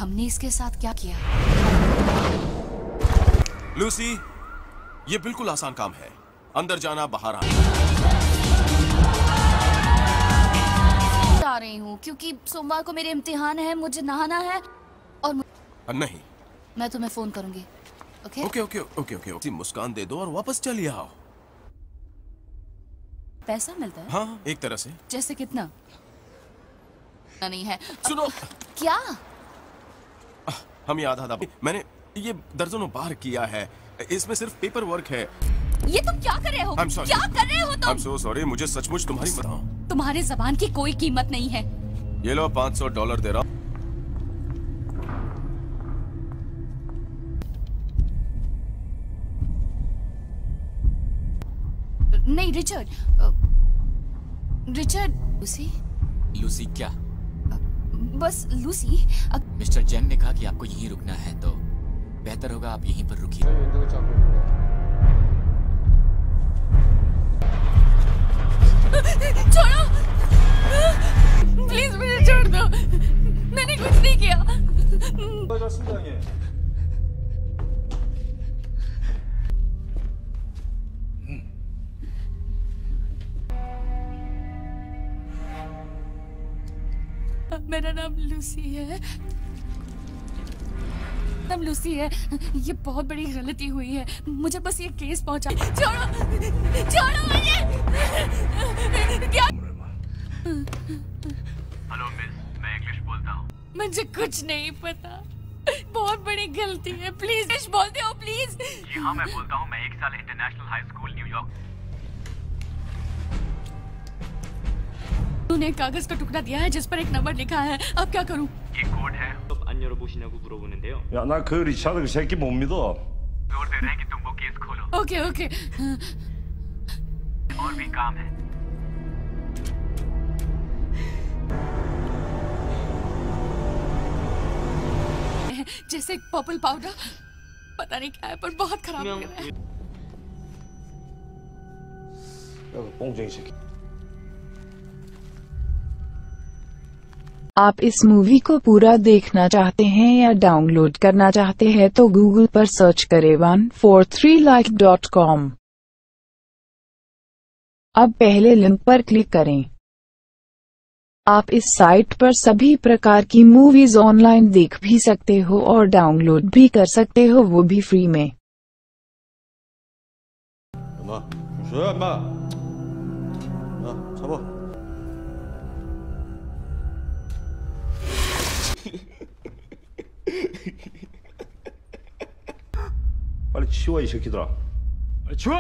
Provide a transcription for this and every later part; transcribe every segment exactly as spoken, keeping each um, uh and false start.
हमने इसके साथ क्या किया? लूसी, ये बिल्कुल आसान काम है। अंदर जाना, बाहर आना। जा रही हूँ क्योंकि सोमवार को मेरे इम्तिहान है, मुझे नहाना है और मु... नहीं, मैं तुम्हें फोन करूंगी। Okay okay okay okay okay okay. मुस्कान दे दो और वापस चलिए आओ। पैसा मिलता है? हाँ, एक तरह से। जैसे कितना? नहीं है। सुनो। क्या? हम याद आधा मैंने ये दर्जनों बार किया है। इसमें सिर्फ पेपर वर्क है। ये तुम क्या कर रहे हो? क्या कर रहे हो तुम? I'm so sorry, मुझे सचमुच तुम्हारी बताओ। तुम्हारे जबान की कोई कीमत नहीं है। ये लो पाँच सौ डॉलर दे रहा हूँ। नहीं रिचर्ड, रिचर्ड। लूसी? लूसी क्या? बस लूसी। मिस्टर जेंग ने कहा कि आपको यहीं रुकना है, तो बेहतर होगा आप यहीं पर रुकिए। छोड़ो, प्लीज मुझे छोड़ दो, मैंने कुछ नहीं किया। मेरा नाम लूसी है। नाम लूसी है। ये बहुत बड़ी गलती हुई है, मुझे बस ये केस पहुंचा। छोड़ो, छोड़ो मुझे। क्या? हेलो मिस, मैं इंग्लिश बोलता हूँ। मुझे कुछ नहीं पता, बहुत बड़ी गलती है। प्लीज इंग्लिश बोलते हो प्लीज? जी हाँ मैं बोलता हूँ। मैं एक साल इंटरनेशनल हाई स्कूल न्यूयॉर्क। तूने कागज का टुकड़ा दिया है जिस पर एक नंबर लिखा है, अब क्या करूं? ये कोड है। 안 열어보시냐고 물어보는데요. 야, 나 그 리차드 그 새끼 못 믿어. जोर दे रहे हैं कि तुम वो केस खोलो। Okay okay. और भी काम है। जैसे पर्पल पाउडर, पता नहीं क्या है पर बहुत खराब लग रहा है। 야, 뽕쟁이 새끼. आप इस मूवी को पूरा देखना चाहते हैं या डाउनलोड करना चाहते हैं तो गूगल पर सर्च करें one four three like dot com. अब पहले लिंक पर क्लिक करें। आप इस साइट पर सभी प्रकार की मूवीज ऑनलाइन देख भी सकते हो और डाउनलोड भी कर सकते हो, वो भी फ्री में। 엄마, 좀 줘야 엄마. 야, 잡아. 빨리 치워 이 새끼들아. 빨리 치워.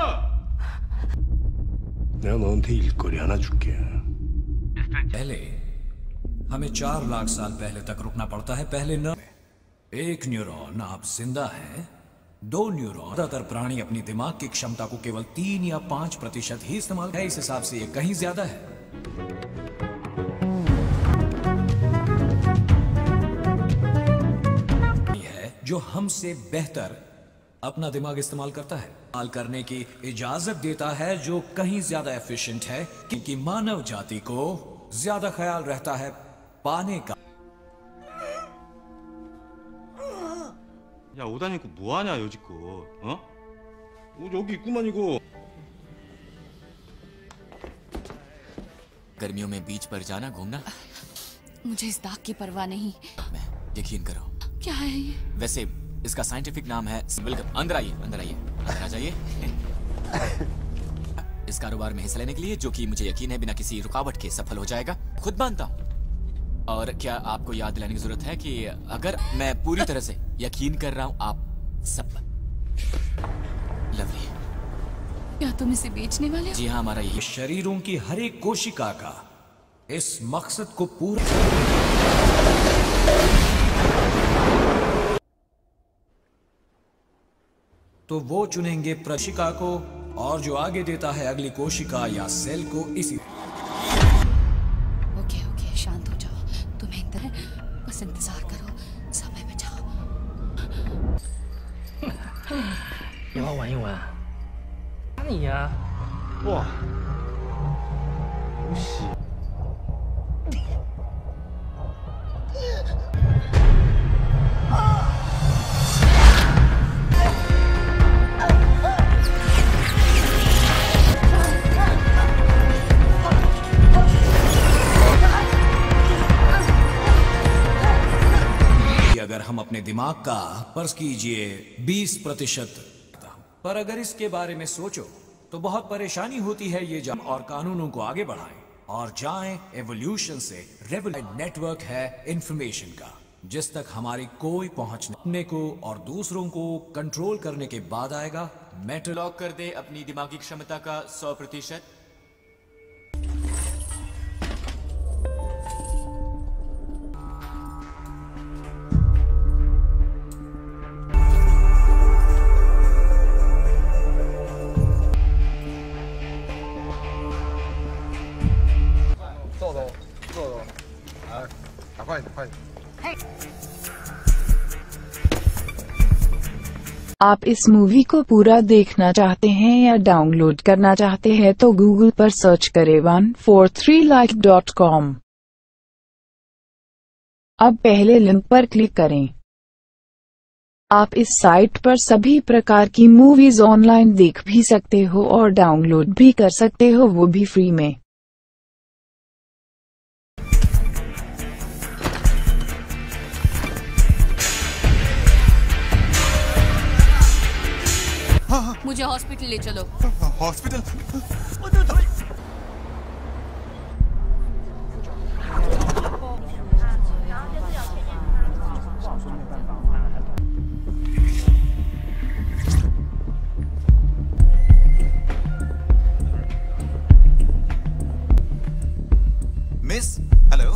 내가 너한테 일거리 하나 줄게. पहले हमें चार लाख साल पहले तक रुकना पड़ता है। पहले न एक न्यूरॉन आप जिंदा है, दो न्यूरॉन। ज्यादातर प्राणी अपनी दिमाग की क्षमता को केवल तीन या पांच प्रतिशत ही इस्तेमाल है। इस हिसाब से ये कहीं ज्यादा है। जो हमसे बेहतर अपना दिमाग इस्तेमाल करता है, इस्तेमाल करने की इजाजत देता है, जो कहीं ज्यादा एफिशिएंट है, क्योंकि मानव जाति को ज्यादा ख्याल रहता है पाने का। 야, 옷 안 입고 뭐 하냐 여지껏? 어? 옷 여기 있구만 이거. गर्मियों में बीच पर जाना, घूमना। मुझे इस दाग की परवाह नहीं। मैं यकीन करो। क्या है ये? वैसे इसका साइंटिफिक नाम है। वेलकम। अंदर आइए, अंदर आइए, अंदर आ जाइए। इस कारोबार में हिस्सा लेने के लिए, जो कि मुझे यकीन है बिना किसी रुकावट के सफल हो जाएगा, खुद मानता हूँ। और क्या आपको याद दिलाने की जरूरत है कि अगर मैं पूरी तरह से यकीन कर रहा हूँ आप सब पर। लवली। क्या तुम इसे बेचने वाले हो? जी हाँ, हमारा ये शरीरों की हर एक कोशिका का इस मकसद को पूरा। तो वो चुनेंगे कोशिका को, और जो आगे देता है अगली कोशिका या सेल को। इसी ओके ओके, शांत हो जाओ। तुम्हें इधर बस इंतजार करो, समय बचाओ। 给我玩一玩。打你呀！哇，游戏。 अपने दिमाग का फर्ज कीजिए बीस प्रतिशत। पर अगर इसके बारे में सोचो तो बहुत परेशानी होती है ये जब और कानूनों को आगे बढ़ाएं और जाएं एवोल्यूशन से रेवोल्यूशन। नेटवर्क है इंफॉर्मेशन का, जिस तक हमारी कोई पहुंच नहीं को और दूसरों को कंट्रोल करने के बाद आएगा मेटल। लॉक कर दे अपनी दिमागी क्षमता का सौ प्रतिशत। आप इस मूवी को पूरा देखना चाहते हैं या डाउनलोड करना चाहते हैं तो गूगल पर सर्च करें one four three like dot com. अब पहले लिंक पर क्लिक करें। आप इस साइट पर सभी प्रकार की मूवीज ऑनलाइन देख भी सकते हो और डाउनलोड भी कर सकते हो, वो भी फ्री में। मुझे हॉस्पिटल ले चलो। हॉस्पिटल? Miss, hello.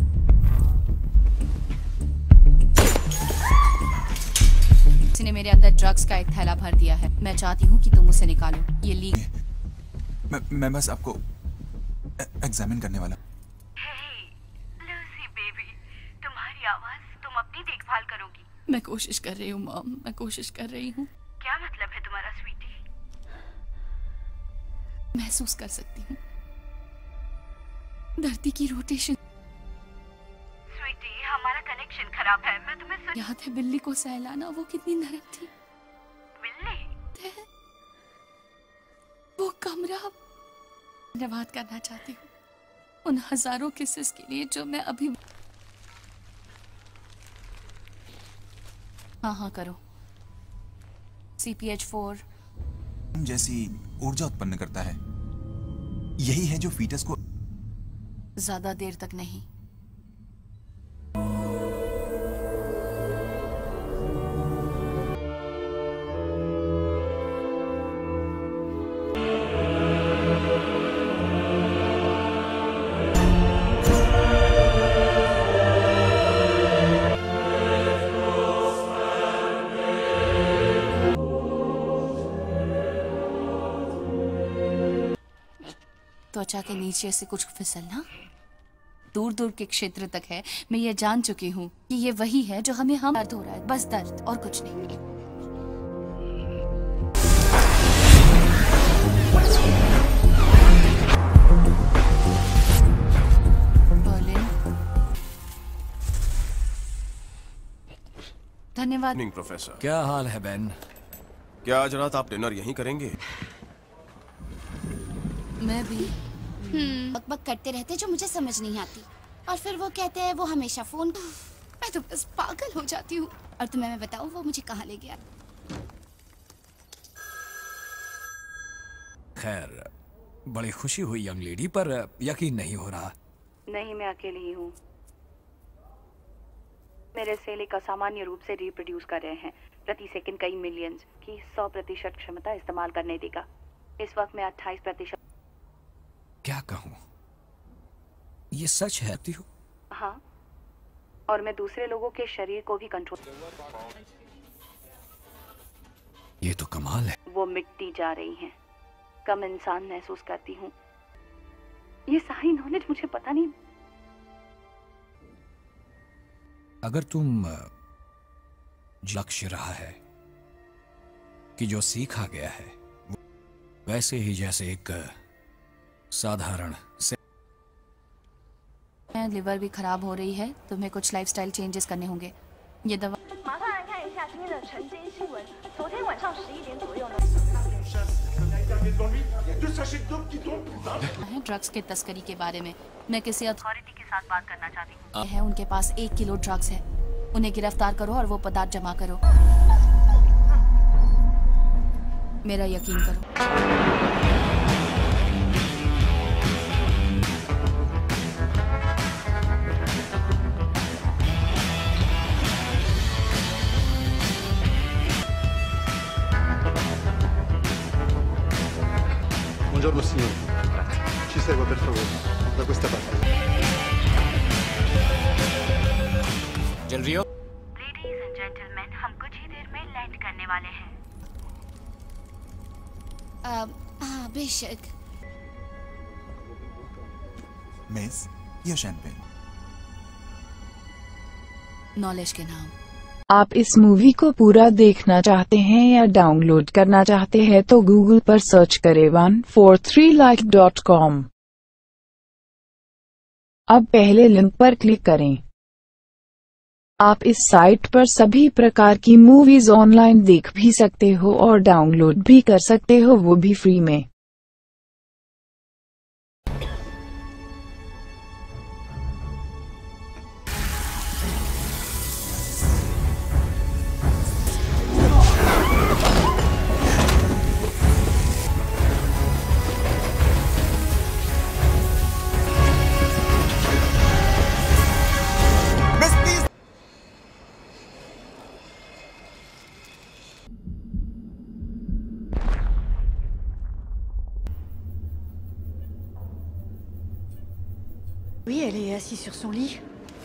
किसी ने मेरे अंदर ड्रग्स का एक थैला भर दिया है। मैं चाहती हूँ कि तुम उसे निकालो। ये लीक। मैं मैं बस आपको एग्जामिन करने वाला। लूसी बेबी, तुम्हारी आवाज, तुम अपनी देखभाल करोगी। मैं कोशिश कर रही हूँ मॉम, मैं कोशिश कर रही हूँ। क्या मतलब है तुम्हारा स्वीटी? महसूस कर सकती हूँ धरती की रोटेशन। स्वीटी, हमारा कनेक्शन खराब है। मैं तुम्हें सुन... याद है बिल्ली को सहलाना, वो कितनी नरम थी। बिल्ली? वो कमरा धन्यवाद करना चाहती हूँ उन हजारों किसेस के लिए जो मैं अभी। हाँ हाँ करो। सी पी एच फोर जैसी ऊर्जा उत्पन्न करता है, यही है जो फीटस को। ज्यादा देर तक नहीं। त्वचा के नीचे से कुछ फिसलना दूर दूर के क्षेत्र तक है। मैं ये जान चुकी हूँ कि ये वही है जो हमें हम दर्द हो रहा है, बस दर्द और कुछ नहीं। बर्लिन। धन्यवाद। नहीं प्रोफेसर। क्या हाल है बेन? क्या आज रात आप डिनर यहीं करेंगे? मैं भी। हम्म बकबक करते रहते जो मुझे समझ नहीं आती, और फिर वो कहते हैं वो हमेशा फोन। मैं तो बस पागल हो जाती हूँ। और तुम्हें मैं बताऊँ वो मुझे कहाँ ले गया। खैर, बड़ी खुशी हुई यंग लेडी, पर यकीन नहीं हो रहा। नहीं, मैं अकेली ही हूँ। मेरे सेल एक असामान्य रूप से रिप्रोड्यूस कर रहे हैं। प्रति सेकंड कई मिलियंस की सौ प्रतिशत क्षमता इस्तेमाल करने देगा। इस वक्त मैं अट्ठाईस प्रतिशत। क्या कहूँ, ये सच है? हाँ, और मैं दूसरे लोगों के शरीर को भी कंट्रोल। ये तो कमाल है। वो मिटती जा रही हैं। कम इंसान महसूस करती हूँ। ये सारी नॉलेज मुझे पता नहीं। अगर तुम लक्ष्य रहा है कि जो सीखा गया है वैसे ही जैसे एक साधारण से लिवर भी खराब हो रही है, तुम्हें कुछ लाइफस्टाइल चेंजेस करने होंगे। ये दवा है ड्रग्स के तस्करी के बारे में। मैं किसी अथॉरिटी के साथ बात करना चाहती हूँ। है उनके पास एक किलो ड्रग्स है। उन्हें गिरफ्तार करो और वो पदार्थ जमा करो। मेरा यकीन करो। Buongiorno signore. Ci segua per favore, da questa parte. चल रही हो? लेडीज एंड जेंटलमैन, हम कुछ ही देर में लैंड करने वाले हैं। हाँ बेशक। मिस, ये शैंपेन। नॉलेज के नाम। आप इस मूवी को पूरा देखना चाहते हैं या डाउनलोड करना चाहते हैं तो गूगल पर सर्च करें one four three like dot com. अब पहले लिंक पर क्लिक करें। आप इस साइट पर सभी प्रकार की मूवीज ऑनलाइन देख भी सकते हो और डाउनलोड भी कर सकते हो, वो भी फ्री में। Oui, elle est assise sur son lit.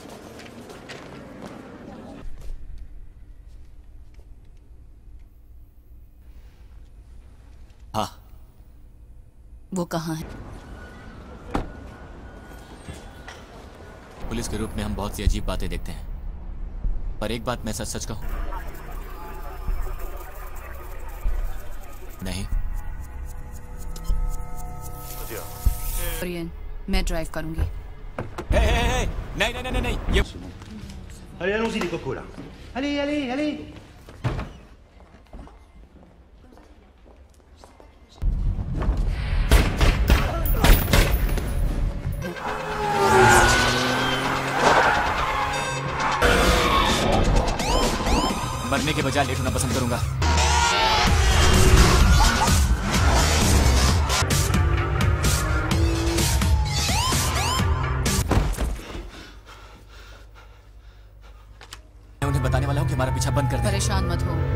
हाँ। वो कहाँ है? पुलिस के रूप में हम बहुत सी अजीब बातें देखते हैं, पर एक बात मैं सच सच कहूं, नहीं। ओरियन, मैं ड्राइव करूंगी। Hey, hey, hey, नहीं नहीं नहीं नहीं ये Allez, allons-y les cocos là. Allez, allez, allez. मरने के बजाय लेट होना पसंद करूंगा। बताने वाला हूं कि हमारा पीछा बंद कर दे। परेशान मत हो।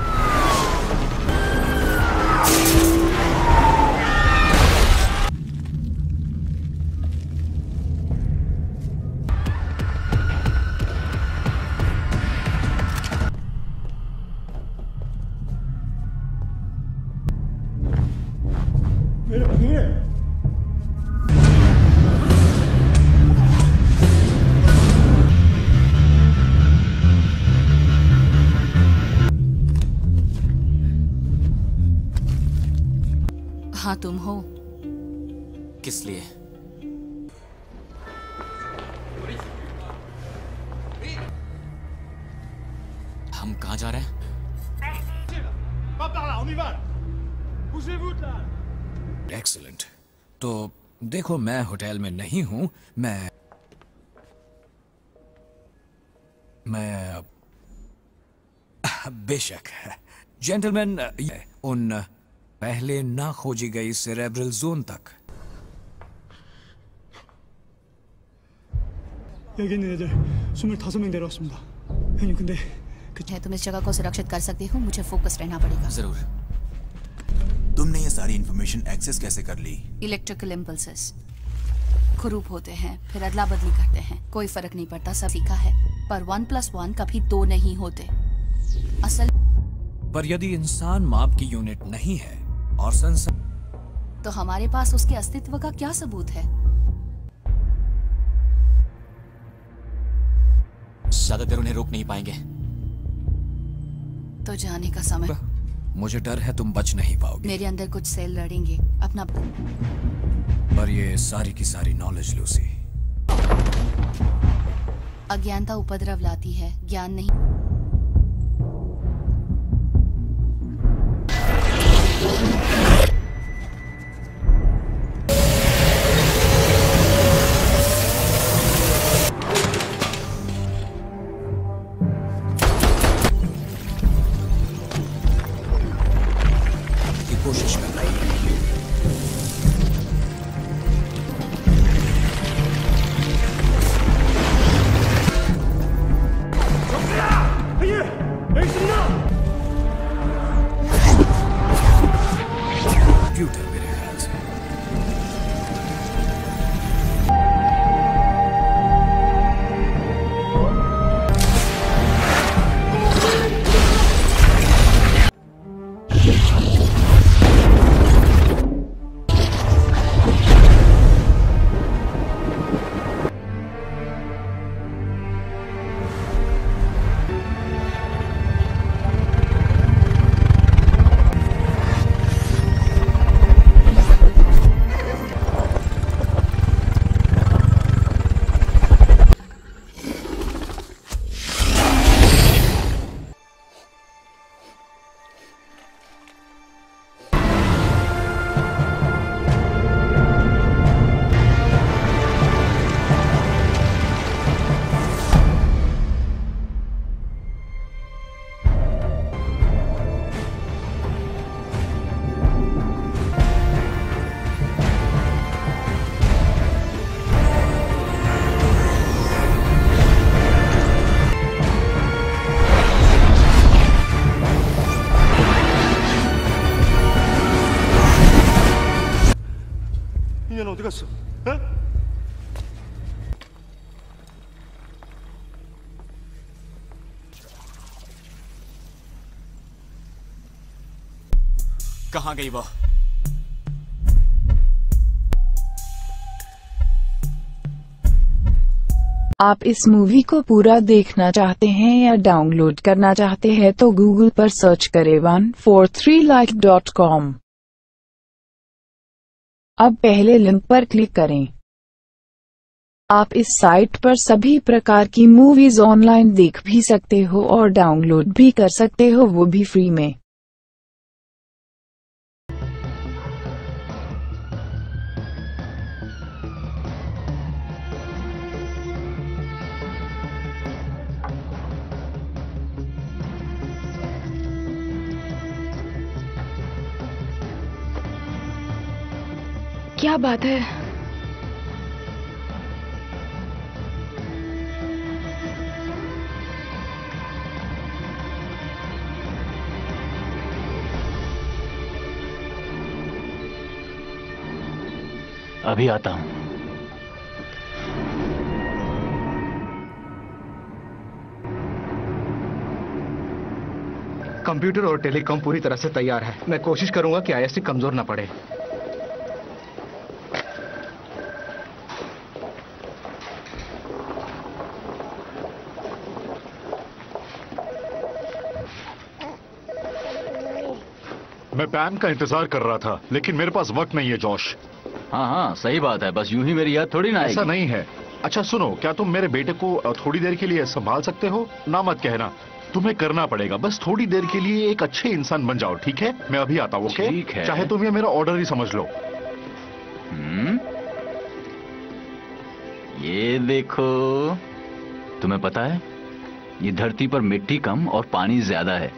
हाँ तुम हो। किस लिए? हम कहाँ जा रहे हैं? एक्सीलेंट। तो देखो, मैं होटल में नहीं हूं, मैं मैं बेशक जेंटलमैन, उन पहले ना खोजी गई सेरेब्रल जोन तक। 여기 있는 애들 스물다섯 명 데려왔습니다. 형님, 근데 है तुम इस जगह को सुरक्षित कर सकती हो, मुझे फोकस रहना पड़ेगा। जरूर। तुमने ये सारी इंफॉर्मेशन एक्सेस कैसे कर ली? इलेक्ट्रिकल इम्पल्सेस कुरूप होते हैं, फिर अदला बदली करते हैं, कोई फर्क नहीं पड़ता, सब सीखा है। पर वन प्लस वन कभी दो नहीं होते। असल पर यदि इंसान माप की यूनिट नहीं है और संसार, तो हमारे पास उसके अस्तित्व का क्या सबूत है? ज्यादा देर उन्हें रोक नहीं पाएंगे। तो जाने का समय। मुझे डर है तुम बच नहीं पाओगे। मेरे अंदर कुछ सेल लड़ेंगे अपना। पर ये सारी की सारी नॉलेज लूसी। अज्ञानता उपद्रव लाती है, ज्ञान नहीं। 어디 갔어? 어? कहाँ गई वो? आप इस मूवी को पूरा देखना चाहते हैं या डाउनलोड करना चाहते हैं तो गूगल पर सर्च करें one four three like dot com. अब पहले लिंक पर क्लिक करें। आप इस साइट पर सभी प्रकार की मूवीज ऑनलाइन देख भी सकते हो और डाउनलोड भी कर सकते हो, वो भी फ्री में। क्या बात है? अभी आता हूं। कंप्यूटर और टेलीकॉम पूरी तरह से तैयार है। मैं कोशिश करूंगा कि आईएससी कमजोर ना पड़े। मैं पैम का इंतजार कर रहा था, लेकिन मेरे पास वक्त नहीं है जॉश। हाँ हाँ सही बात है, बस यूं ही मेरी याद थोड़ी ना आएगी। ऐसा नहीं है। अच्छा सुनो, क्या तुम मेरे बेटे को थोड़ी देर के लिए संभाल सकते हो? ना मत कहना, तुम्हें करना पड़ेगा। बस थोड़ी देर के लिए एक अच्छे इंसान बन जाओ, ठीक है? मैं अभी आता हूँ, ओके? ठीक है। चाहे तुम ये मेरा ऑर्डर ही समझ लो। हम्म, ये देखो, तुम्हें पता है ये धरती पर मिट्टी कम और पानी ज्यादा है।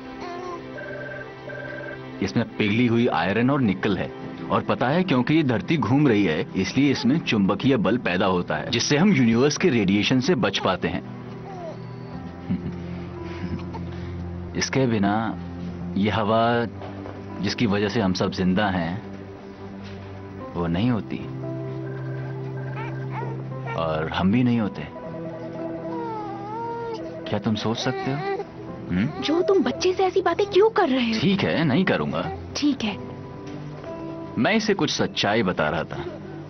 इसमें पिघली हुई आयरन और निकल है। और पता है क्योंकि ये धरती घूम रही है इसलिए इसमें चुंबकीय बल पैदा होता है, जिससे हम यूनिवर्स के रेडिएशन से बच पाते हैं। इसके बिना ये हवा जिसकी वजह से हम सब जिंदा हैं वो नहीं होती और हम भी नहीं होते। क्या तुम सोच सकते हो? हुँ? जो तुम बच्चे से ऐसी बातें क्यों कर रहे हो? ठीक है, नहीं करूंगा। ठीक है। मैं इसे कुछ सच्चाई बता रहा था।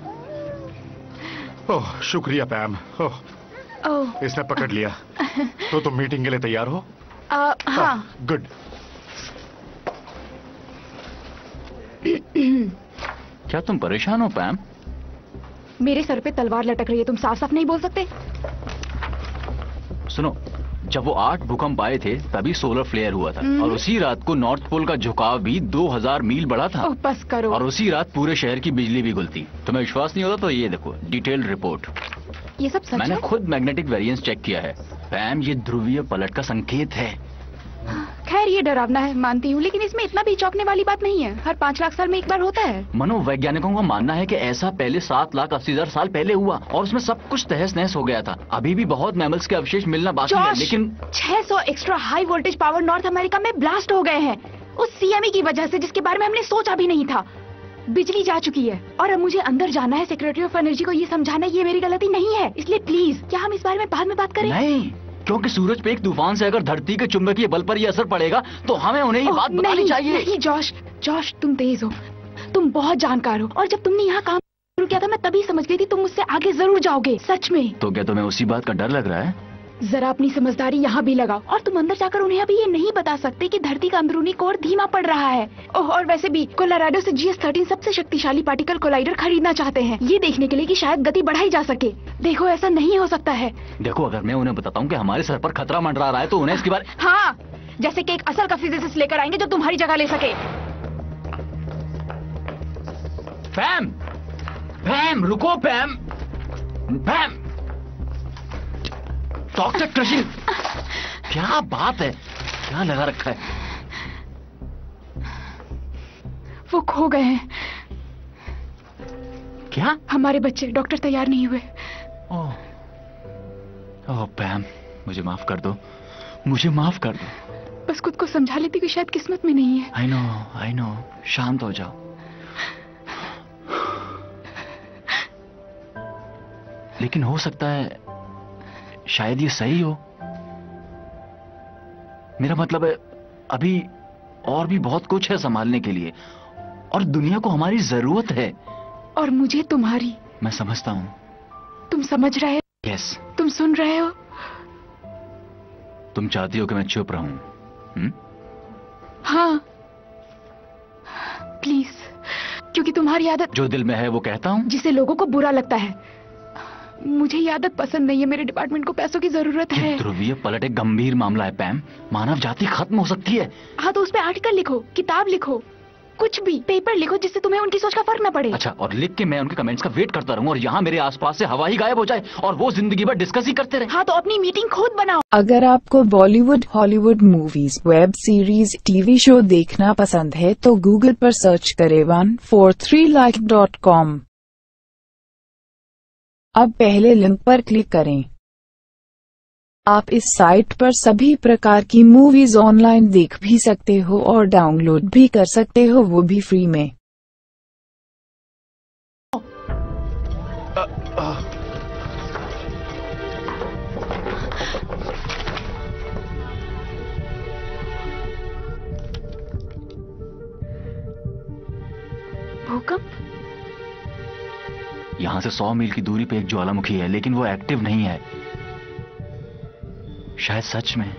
ओह शुक्रिया पैम। ओह ओह इसने पकड़ लिया। तो तुम मीटिंग के लिए तैयार हो? आ, हाँ। गुड। क्या तुम परेशान हो पैम? मेरे सर पे तलवार लटक रही है, तुम साफ साफ नहीं बोल सकते? सुनो, जब वो आठ भूकंप आए थे तभी सोलर फ्लेयर हुआ था और उसी रात को नॉर्थ पोल का झुकाव भी दो हज़ार मील बढ़ा था। ओह बस करो। और उसी रात पूरे शहर की बिजली भी गुल थी। तुम्हें विश्वास नहीं होता तो ये देखो डिटेल्ड रिपोर्ट। ये सब सच मैंने है? खुद मैग्नेटिक वेरिएंस चेक किया है। पैम, ये ध्रुवीय पलट का संकेत है। खैर ये डरावना है, मानती हूँ, लेकिन इसमें इतना भी चौंकने वाली बात नहीं है। हर पाँच लाख साल में एक बार होता है। मनोवैज्ञानिकों का मानना है कि ऐसा पहले सात लाख अस्सी हजार साल पहले हुआ और उसमें सब कुछ तहस नहस हो गया था। अभी भी बहुत मैमल्स के अवशेष मिलना बाकी है, लेकिन छह सौ extra high voltage power North America में ब्लास्ट हो गए हैं उस सीएमई की वजह से, जिसके बारे में हमने सोचा भी नहीं था। बिजली जा चुकी है और अब मुझे अंदर जाना है। सेक्रेटरी ऑफ एनर्जी को ये समझाना ये मेरी गलती नहीं है, इसलिए प्लीज क्या हम इस बारे में बाद में बात करें? नहीं, क्योंकि सूरज पे एक तूफान से अगर धरती के चुंबकीय बल पर ये असर पड़ेगा तो हमें उन्हें ये बात बतानी चाहिए। नहीं जॉश, जॉश तुम तेज हो, तुम बहुत जानकार हो और जब तुमने यहाँ काम शुरू किया था मैं तभी समझ गई थी तुम मुझसे आगे जरूर जाओगे, सच में। तो क्या तुम्हें उसी बात का डर लग रहा है? जरा अपनी समझदारी यहाँ भी लगाओ। और तुम अंदर जाकर उन्हें अभी ये नहीं बता सकते कि धरती का अंदरूनी कोर धीमा पड़ रहा है। ओह और वैसे भी कोलोराडो से जी एस थर्टीन सबसे शक्तिशाली पार्टिकल कोलाइडर खरीदना चाहते हैं, ये देखने के लिए कि शायद गति बढ़ाई जा सके। देखो ऐसा नहीं हो सकता है। देखो अगर मैं उन्हें बताता हूँ कि हमारे सर पर खतरा मंडरा रहा है तो उन्हें इसके बारे। हाँ, जैसे कि एक असल का फिजिसिस्ट लेकर आएंगे जो तुम्हारी जगह ले सके। पैम, पैम रुको पैम, पैम। डॉक्टर क्रशिंग, क्या बात है, क्या लगा रखा है? वो खो गए हैं। क्या? हमारे बच्चे, डॉक्टर तैयार नहीं हुए। ओह, ओह पैम, मुझे माफ कर दो, मुझे माफ कर दो। बस खुद को समझा लेती कि शायद किस्मत में नहीं है। आई नो, आई नो, शांत हो जाओ। लेकिन हो सकता है शायद ये सही हो। मेरा मतलब है अभी और भी बहुत कुछ है संभालने के लिए और दुनिया को हमारी जरूरत है। और मुझे तुम्हारी। मैं समझता हूं। तुम समझ रहे हो? यस। तुम सुन रहे हो? तुम चाहती हो कि मैं चुप रहूं? हुँ? हाँ प्लीज, क्योंकि तुम्हारी आदत जो दिल में है वो कहता हूं, जिसे लोगों को बुरा लगता है। मुझे ये आदत पसंद नहीं है। मेरे डिपार्टमेंट को पैसों की जरूरत है। ध्रुवीय पलट एक गंभीर मामला है पैम। मानव जाति खत्म हो सकती है। हाँ तो उस पे आर्टिकल लिखो, किताब लिखो, कुछ भी, पेपर लिखो जिससे तुम्हें उनकी सोच का फर्क न पड़े। अच्छा, और लिख के मैं उनके कमेंट्स का वेट करता रहूं और यहाँ मेरे आसपास से हवा ही गायब हो जाए और वो जिंदगी भर डिस्कस ही करते रहे। हाँ तो अपनी मीटिंग खुद बनाओ। अगर आपको Bollywood, Hollywood movies, web series, TV show देखना पसंद है तो गूगल पर सर्च करें one four three like dot com. अब पहले लिंक पर क्लिक करें। आप इस साइट पर सभी प्रकार की मूवीज ऑनलाइन देख भी सकते हो और डाउनलोड भी कर सकते हो, वो भी फ्री में। भूकंप? यहाँ से सौ मील की दूरी पे एक ज्वालामुखी है, लेकिन वो एक्टिव नहीं है। शायद सच में।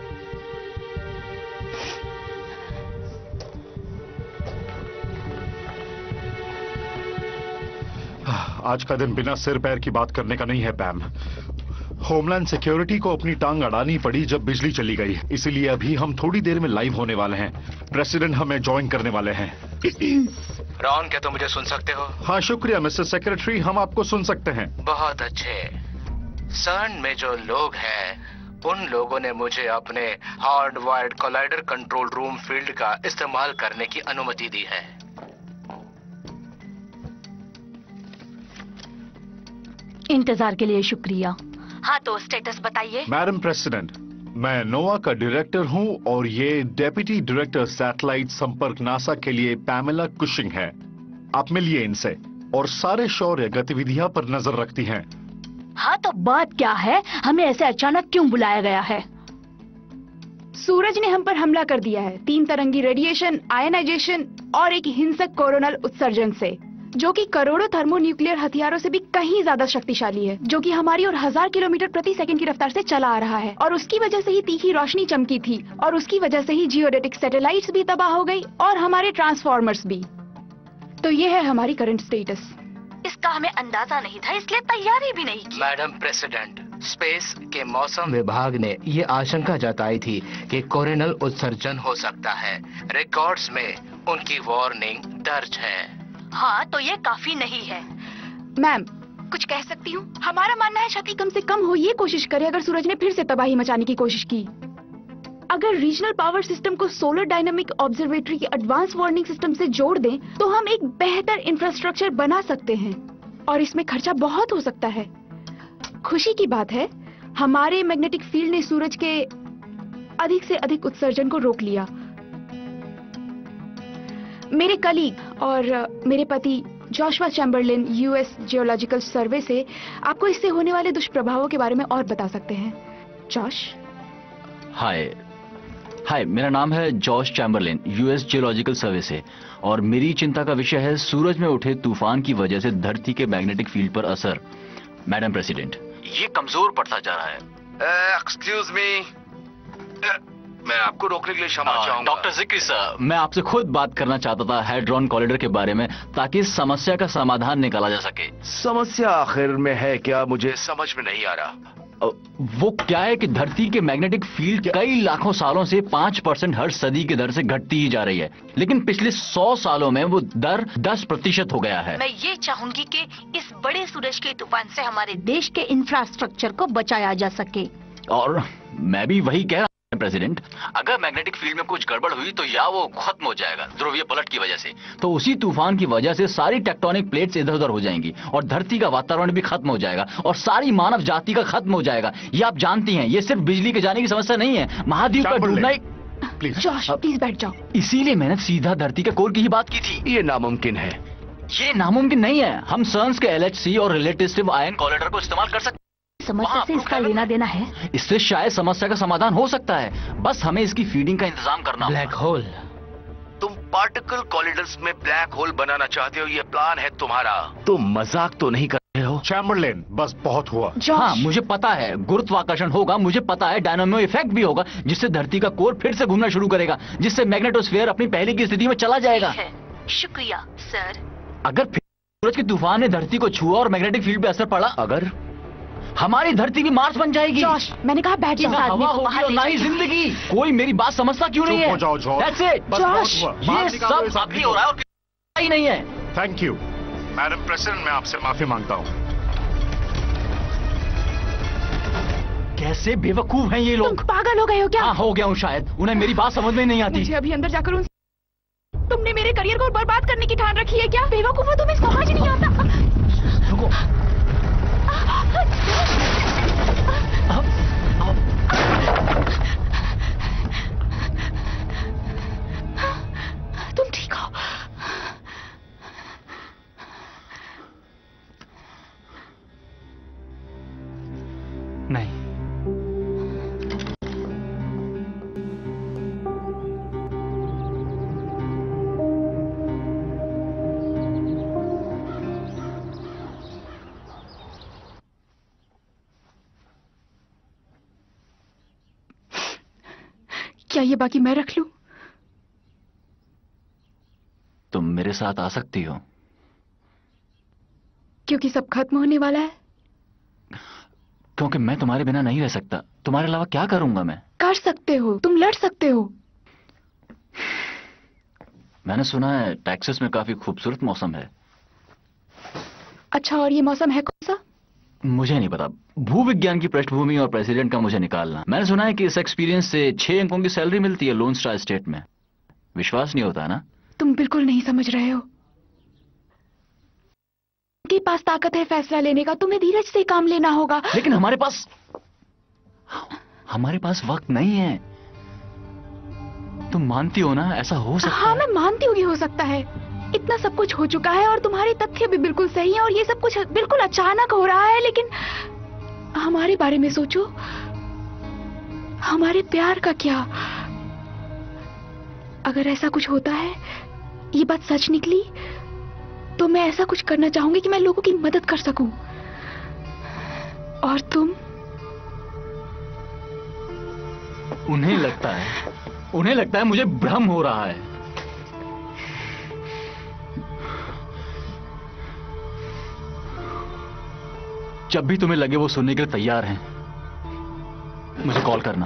आज का दिन बिना सिर पैर की बात करने का नहीं है पैम। होमलैंड सिक्योरिटी को अपनी टांग अड़ानी पड़ी जब बिजली चली गई, इसीलिए अभी हम थोड़ी देर में लाइव होने वाले हैं। प्रेसिडेंट हमें ज्वाइन करने वाले हैं। रॉन, क्या तुम मुझे सुन सकते हो? हाँ शुक्रिया मिस्टर सेक्रेटरी, हम आपको सुन सकते हैं। बहुत अच्छे। सर्न में जो लोग हैं उन लोगों ने मुझे अपने hard wired collider control room field का इस्तेमाल करने की अनुमति दी है। इंतजार के लिए शुक्रिया। हाँ तो स्टेटस बताइए। मैडम प्रेसिडेंट, मैं नोवा का डायरेक्टर हूं और ये डेप्यूटी डायरेक्टर सैटेलाइट संपर्क नासा के लिए पैमेला कुशिंग है। आप मिलिए इनसे और सारे शौर्य गतिविधियां पर नजर रखती हैं। हाँ तो बात क्या है? हमें ऐसे अचानक क्यों बुलाया गया है? सूरज ने हम पर हमला कर दिया है, तीन तरंगी रेडिएशन, आयनाइजेशन और एक हिंसक कोरोनल उत्सर्जन से, जो कि करोड़ों थर्मोन्यूक्लियर हथियारों से भी कहीं ज्यादा शक्तिशाली है, जो कि हमारी और हजार किलोमीटर प्रति सेकंड की रफ्तार से चला आ रहा है। और उसकी वजह से ही तीखी रोशनी चमकी थी और उसकी वजह से ही जियोडेटिक सैटेलाइट्स भी तबाह हो गई और हमारे ट्रांसफॉर्मर्स भी। तो ये है हमारी करंट स्टेटस। इसका हमें अंदाजा नहीं था, इसलिए तैयारी भी नहीं की। मैडम प्रेसिडेंट, स्पेस के मौसम विभाग ने ये आशंका जताई थी कि कोरोनल उत्सर्जन हो सकता है। रिकॉर्ड्स में उनकी वार्निंग दर्ज है। हाँ तो ये काफी नहीं है। मैम कुछ कह सकती हूँ? हमारा मानना है क्षति कम से कम हो, ये कोशिश करें अगर सूरज ने फिर से तबाही मचाने की कोशिश की। अगर रीजनल पावर सिस्टम को सोलर डायनामिक ऑब्जर्वेटरी के एडवांस वार्निंग सिस्टम से जोड़ दें तो हम एक बेहतर इंफ्रास्ट्रक्चर बना सकते हैं और इसमें खर्चा बहुत हो सकता है। खुशी की बात है हमारे मैग्नेटिक फील्ड ने सूरज के अधिक से अधिक उत्सर्जन को रोक लिया। मेरे कलीग और मेरे पति Joshua Chamberlin US geological survey से आपको इससे होने वाले दुष्प्रभावों के बारे में और बता सकते हैं। जॉश। हाय हाय मेरा नाम है Josh Chamberlin US geological survey से, और मेरी चिंता का विषय है सूरज में उठे तूफान की वजह से धरती के मैग्नेटिक फील्ड पर असर। मैडम प्रेसिडेंट, ये कमजोर पड़ता जा रहा है। एक्सक्यूज मी, मैं आपको रोकने के लिए क्षमा चाहूंगा। डॉक्टर जिक्री सर, मैं आपसे खुद बात करना चाहता था हैड्रॉन कॉरिडोर के बारे में, ताकि इस समस्या का समाधान निकाला जा सके। समस्या आखिर में है क्या, मुझे समझ में नहीं आ रहा। वो क्या है कि धरती के मैग्नेटिक फील्ड कई लाखों सालों से पाँच परसेंट हर सदी की दर से घटती ही जा रही है, लेकिन पिछले सौ सालों में वो दर दस प्रतिशत हो गया है। मैं ये चाहूंगी कि इस बड़े सूरज के तूफान से हमारे देश के इंफ्रास्ट्रक्चर को बचाया जा सके। और मैं भी वही कह रहा हूँ प्रेसिडेंट, अगर मैग्नेटिक फील्ड में कुछ गड़बड़ हुई तो या वो खत्म हो जाएगा ध्रुवीय पलट की वजह से, तो उसी तूफान की वजह से सारी टेक्टोनिक प्लेट्स इधर उधर हो जाएंगी और धरती का वातावरण भी खत्म हो जाएगा और सारी मानव जाति का खत्म हो जाएगा। ये आप जानती हैं, ये सिर्फ बिजली के जाने की समस्या नहीं है, महाद्वीप का डूबना ही। प्लीज जॉश प्लीज बैठ जाओ। इसीलिए मैंने सीधा धरती के कोर की ही बात की थी। ये नामुमकिन है। ये नामुमकिन नहीं है। हम सर्न्स के एलएचसी और रिलेटिव आयन कोलाइडर को इस्तेमाल कर सकते हैं। समस्या से इसका लेना देना है? इससे शायद समस्या का समाधान हो सकता है, बस हमें इसकी फीडिंग का इंतजाम करना। Black hole? तुम पार्टिकल कॉलिडर्स में ब्लैक होल बनाना चाहते हो, ये प्लान है तुम्हारा? तुम मजाक तो नहीं कर रहे हो? चैम्बरलेन, बस बहुत हुआ। हाँ, मुझे पता है गुरुत्वाकर्षण होगा, मुझे पता है डायनामो इफेक्ट भी होगा, जिससे धरती का कोर फिर से घूमना शुरू करेगा, जिससे मैग्नेटोस्फीयर अपनी पहले की स्थिति में चला जाएगा। शुक्रिया सर। अगर फिर सूरज के तूफान ने धरती को छुआ और मैग्नेटिक फील्ड पे असर पड़ा, अगर हमारी धरती भी मार्स बन जाएगी। जॉश, मैंने कहा बैठ जाओ। हवा होगी और ना ही जिंदगी। कोई मेरी बात समझता क्यों नहीं है? हो जाओ जॉर्ज। That's it। जॉश, ये सब अभी हो रहा है और ही नहीं है। थैंक यू मैडम प्रेसिडेंट, मैं आपसे माफी मांगता हूँ। कैसे बेवकूफ हैं ये लोग। तुम पागल हो गए हो क्या? हाँ, हो गया हूँ शायद। उन्हें मेरी बात समझ में नहीं आती। मुझे अभी अंदर जाकर उन... तुमने मेरे करियर को बर्बाद करने की ठान रखी है क्या? बेवकूफ हो, तुम्हें समझ नहीं आता। रुको। तुम ठीक हो? नहीं। क्या ये बाकी मैं रख लूं? तुम मेरे साथ आ सकती हो? क्योंकि सब खत्म होने वाला है। क्योंकि मैं तुम्हारे बिना नहीं रह सकता। तुम्हारे अलावा क्या करूंगा मैं? कर सकते हो, तुम लड़ सकते हो। मैंने सुना है टेक्सास में काफी खूबसूरत मौसम है। अच्छा, और ये मौसम है कौन सा? मुझे नहीं पता। भूविज्ञान की पृष्ठभूमि और प्रेसिडेंट का मुझे निकालना। मैंने सुना है कि इस एक्सपीरियंस से छह अंकों की सैलरी मिलती है लोन स्टार स्टेट में। विश्वास नहीं होता ना? तुम बिल्कुल नहीं समझ रहे हो। उनके पास ताकत है फैसला लेने का, तुम्हें धीरज से काम लेना होगा। लेकिन हमारे पास हमारे पास वक्त नहीं है। तुम मानती हो ना ऐसा हो सकता हाँ, है? मैं मानती हूँ ये हो सकता है। इतना सब कुछ हो चुका है और तुम्हारे तथ्य भी बिल्कुल सही है और ये सब कुछ बिल्कुल अचानक हो रहा है, लेकिन हमारे बारे में सोचो। हमारे प्यार का क्या? अगर ऐसा कुछ होता है, ये बात सच निकली, तो मैं ऐसा कुछ करना चाहूंगी कि मैं लोगों की मदद कर सकूं। और तुम? उन्हें लगता है उन्हें लगता है मुझे भ्रम हो रहा है। जब भी तुम्हें लगे वो सुनने के लिए तैयार हैं, मुझे कॉल करना।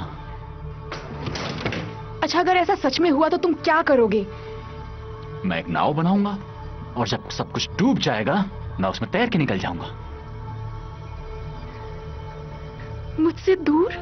अच्छा, अगर ऐसा सच में हुआ तो तुम क्या करोगे? मैं एक नाव बनाऊंगा और जब सब कुछ डूब जाएगा मैं उसमें तैर के निकल जाऊंगा। मुझसे दूर?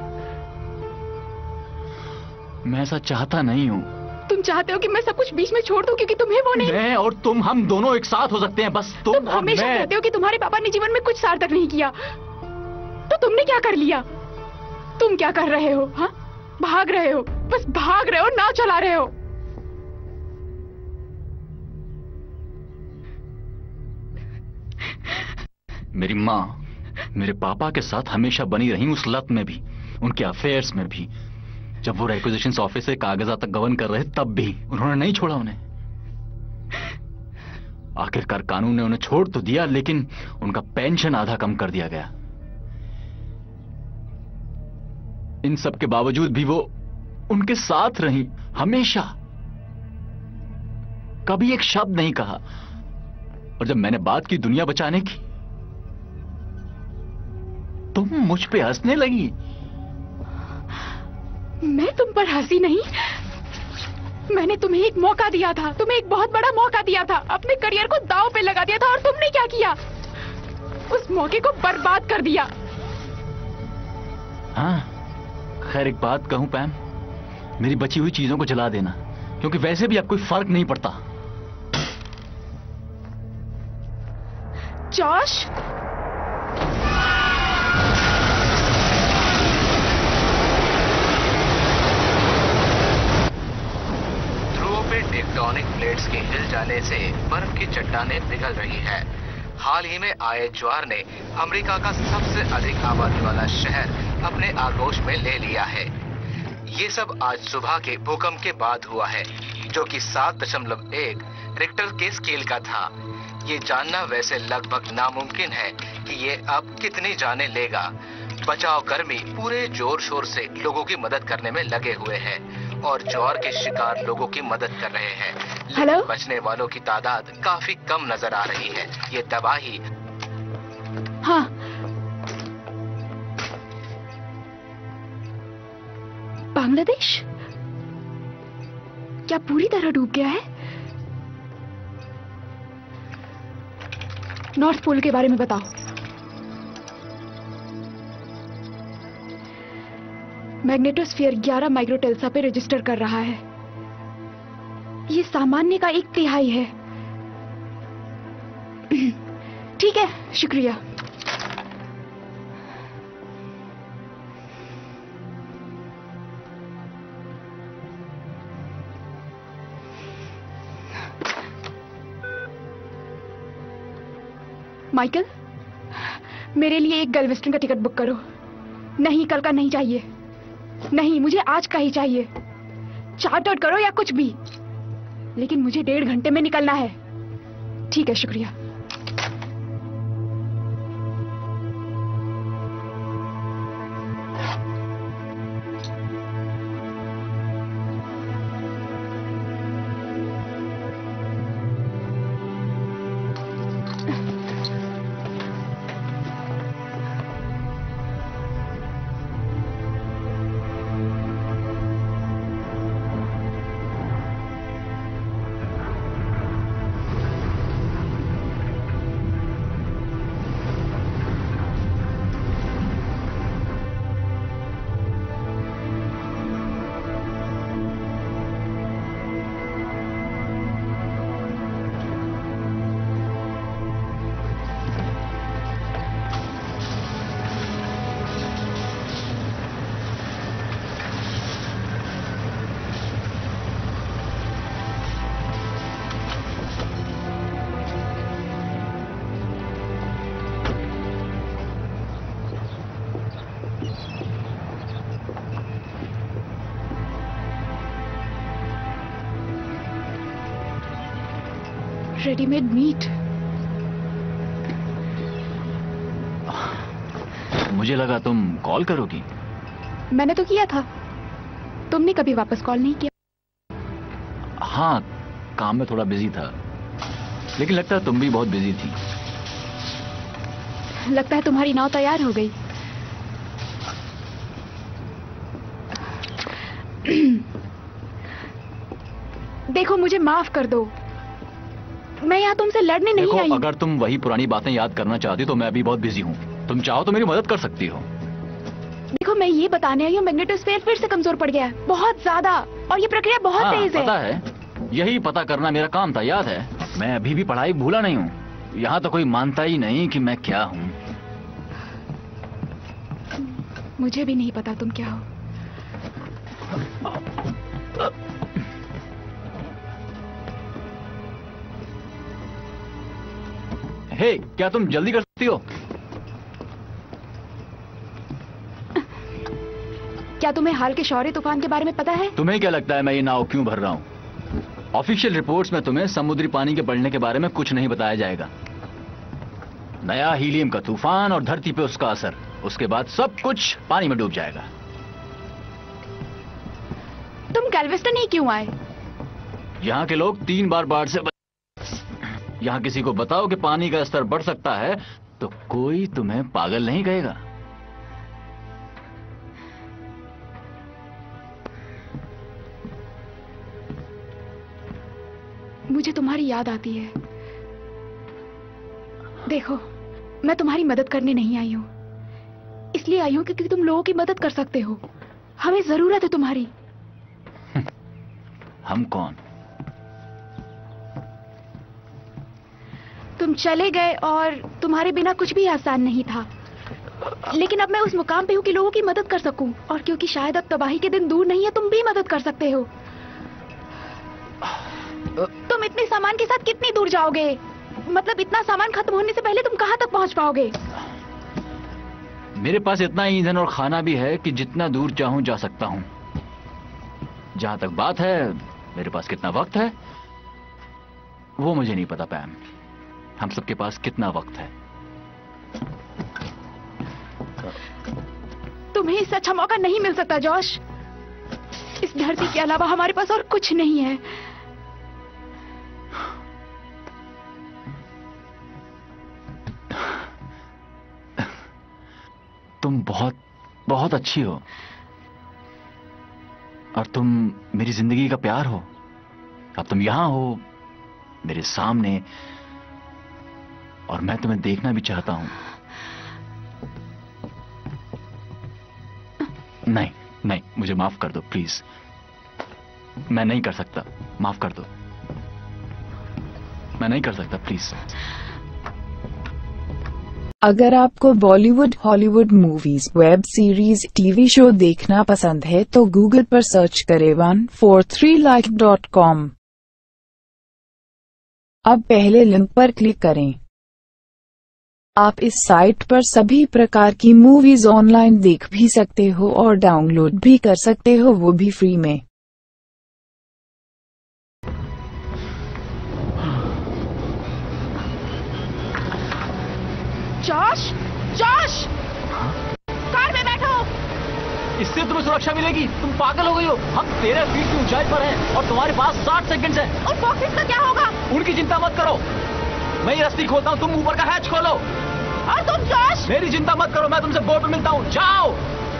मैं ऐसा चाहता नहीं हूं। तुम चाहते हो कि मैं सब कुछ बीच में छोड़ दूं क्योंकि तुम्हें वो नहीं? मैं और तुम, हम दोनों एक साथ हो सकते हैं, बस तुम, तुम हमेशा मैं... कहते हो कि तुम्हारे पापा ने जीवन में कुछ सार्थक नहीं किया, तो तुमने क्या कर लिया? तुम क्या कर रहे हो? हाँ, भाग रहे हो, बस भाग रहे हो, नाव चला रहे हो। मेरी माँ मेरे पापा के साथ हमेशा बनी रही उस लत में भी, उनके अफेयर्स में भी। जब वो रिक्विजिशंस ऑफिस से कागजात तक गवर्न कर रहे तब भी उन्होंने नहीं छोड़ा उन्हें। आखिरकार कानून ने उन्हें छोड़ तो दिया, लेकिन उनका पेंशन आधा कम कर दिया गया। इन सब के बावजूद भी वो उनके साथ रही हमेशा, कभी एक शब्द नहीं कहा। और जब मैंने बात की दुनिया बचाने की, तुम मुझ पे हंसने लगी। मैं तुम पर हंसी नहीं, मैंने तुम्हें एक मौका दिया था, तुम्हें एक बहुत बड़ा मौका दिया था, अपने करियर को दांव पे लगा दिया था, और तुमने क्या किया? उस मौके को बर्बाद कर दिया। हाँ, खैर एक बात कहूं पैम, मेरी बची हुई चीजों को जला देना, क्योंकि वैसे भी अब कोई फर्क नहीं पड़ता। जॉश, टेक्टोनिक प्लेट्स प्लेट्स के हिल जाने से बर्फ की चट्टानें पिघल रही है। हाल ही में आए ज्वार ने अमेरिका का सबसे अधिक आबादी वाला शहर अपने आगोश में ले लिया है। ये सब आज सुबह के भूकंप के बाद हुआ है, जो कि सात दशमलव एक रिक्टर के स्केल का था। ये जानना वैसे लगभग नामुमकिन है कि ये अब कितनी जानें लेगा। बचाव कर्मी पूरे जोर शोर से लोगों की मदद करने में लगे हुए हैं और ज्वार के शिकार लोगों की मदद कर रहे हैं, लेकिन बचने वालों की तादाद काफी कम नजर आ रही है। ये तबाही हाँ बांग्लादेश क्या पूरी तरह डूब गया है? नॉर्थ पोल के बारे में बताओ। मैग्नेटोस्फीयर ग्यारह माइक्रोटेल्सा पे रजिस्टर कर रहा है। ये सामान्य का एक तिहाई है। ठीक है, शुक्रिया। माइकल, मेरे लिए एक गैल्वेस्टन का टिकट बुक करो। नहीं, कल का नहीं चाहिए। नहीं, मुझे आज का ही चाहिए। चार्टर्ड करो या कुछ भी, लेकिन मुझे डेढ़ घंटे में निकलना है। ठीक है, शुक्रिया। Readymade meat. मुझे लगा तुम कॉल करोगी। मैंने तो किया था, तुमने कभी वापस कॉल नहीं किया। हाँ, काम में थोड़ा बिजी था, लेकिन लगता है तुम भी बहुत बिजी थी। लगता है तुम्हारी नाव तैयार हो गई। देखो, मुझे माफ कर दो, मैं यहाँ तुमसे लड़ने नहीं आई। अगर तुम वही पुरानी बातें याद करना चाहती तो मैं भी बहुत बिजी हूँ। तुम चाहो तो मेरी मदद कर सकती हो। देखो, मैं ये बताने आई हूँ, मैग्नेटोस्फीयर फिर से कमजोर पड़ गया है, बहुत ज्यादा, और ये प्रक्रिया बहुत हाँ, तेज है। पता है, यही पता करना मेरा काम था, याद है। मैं अभी भी पढ़ाई भूला नहीं हूँ। यहाँ तो कोई मानता ही नहीं कि मैं क्या हूँ। मुझे भी नहीं पता तुम क्या हो। हे, क्या तुम जल्दी कर सकती हो? क्या तुम्हें हाल के शौर्य तूफान के बारे में पता है? तुम्हें क्या लगता है मैं ये नाव क्यों भर रहा हूँ? ऑफिशियल रिपोर्ट्स में तुम्हें समुद्री पानी के बढ़ने के बारे में कुछ नहीं बताया जाएगा। नया हीलियम का तूफान और धरती पे उसका असर, उसके बाद सब कुछ पानी में डूब जाएगा। तुम गैल्वेस्टन ही क्यों आए? यहाँ के लोग तीन बार बाढ़ से, यहाँ किसी को बताओ कि पानी का स्तर बढ़ सकता है तो कोई तुम्हें पागल नहीं कहेगा। मुझे तुम्हारी याद आती है। देखो, मैं तुम्हारी मदद करने नहीं आई हूं, इसलिए आई हूं क्योंकि तुम लोगों की मदद कर सकते हो। हमें जरूरत है तुम्हारी। हम कौन? तुम चले गए और तुम्हारे बिना कुछ भी आसान नहीं था, लेकिन अब मैं उस मुकाम पे हूँ कि लोगों की मदद कर सकूं, और क्योंकि शायद अब तबाही के दिन दूर नहीं है, तुम भी मदद कर सकते हो। तुम इतने सामान के साथ कितनी दूर जाओगे? मतलब इतना सामान खत्म होने से पहले तुम कहाँ तक पहुँच पाओगे? मेरे पास इतना ईंधन और खाना भी है कि जितना दूर चाहूं जा सकता हूं। जहां तक बात है मेरे पास कितना वक्त है, वो मुझे नहीं पता पैम। हम सबके पास कितना वक्त है? तुम्हें इससे अच्छा मौका नहीं मिल सकता जॉश। इस धरती के अलावा हमारे पास और कुछ नहीं है। तुम बहुत बहुत अच्छी हो और तुम मेरी जिंदगी का प्यार हो। अब तुम यहां हो मेरे सामने और मैं तुम्हें देखना भी चाहता हूं। नहीं नहीं, मुझे माफ कर दो प्लीज। मैं नहीं कर सकता, माफ कर दो। मैं नहीं कर सकता प्लीज। अगर आपको Bollywood, Hollywood movies, web series, TV show देखना पसंद है तो गूगल पर सर्च करें one four three like dot com. अब पहले लिंक पर क्लिक करें। आप इस साइट पर सभी प्रकार की मूवीज ऑनलाइन देख भी सकते हो और डाउनलोड भी कर सकते हो, वो भी फ्री में। जॉश, जॉश, कार में बैठो। इससे तुम्हें सुरक्षा मिलेगी? तुम पागल हो गई हो? हम तेरह फीट की ऊंचाई पर हैं और तुम्हारे पास साठ सेकंड है। और बॉक्सेस का क्या होगा? उनकी चिंता मत करो, मैं ये रस्सी खोलता हूँ, तुम ऊपर का हैच खोलो। और तुम जॉश? मेरी चिंता मत करो, मैं तुमसे बोर्ड पे मिलता हूँ, जाओ।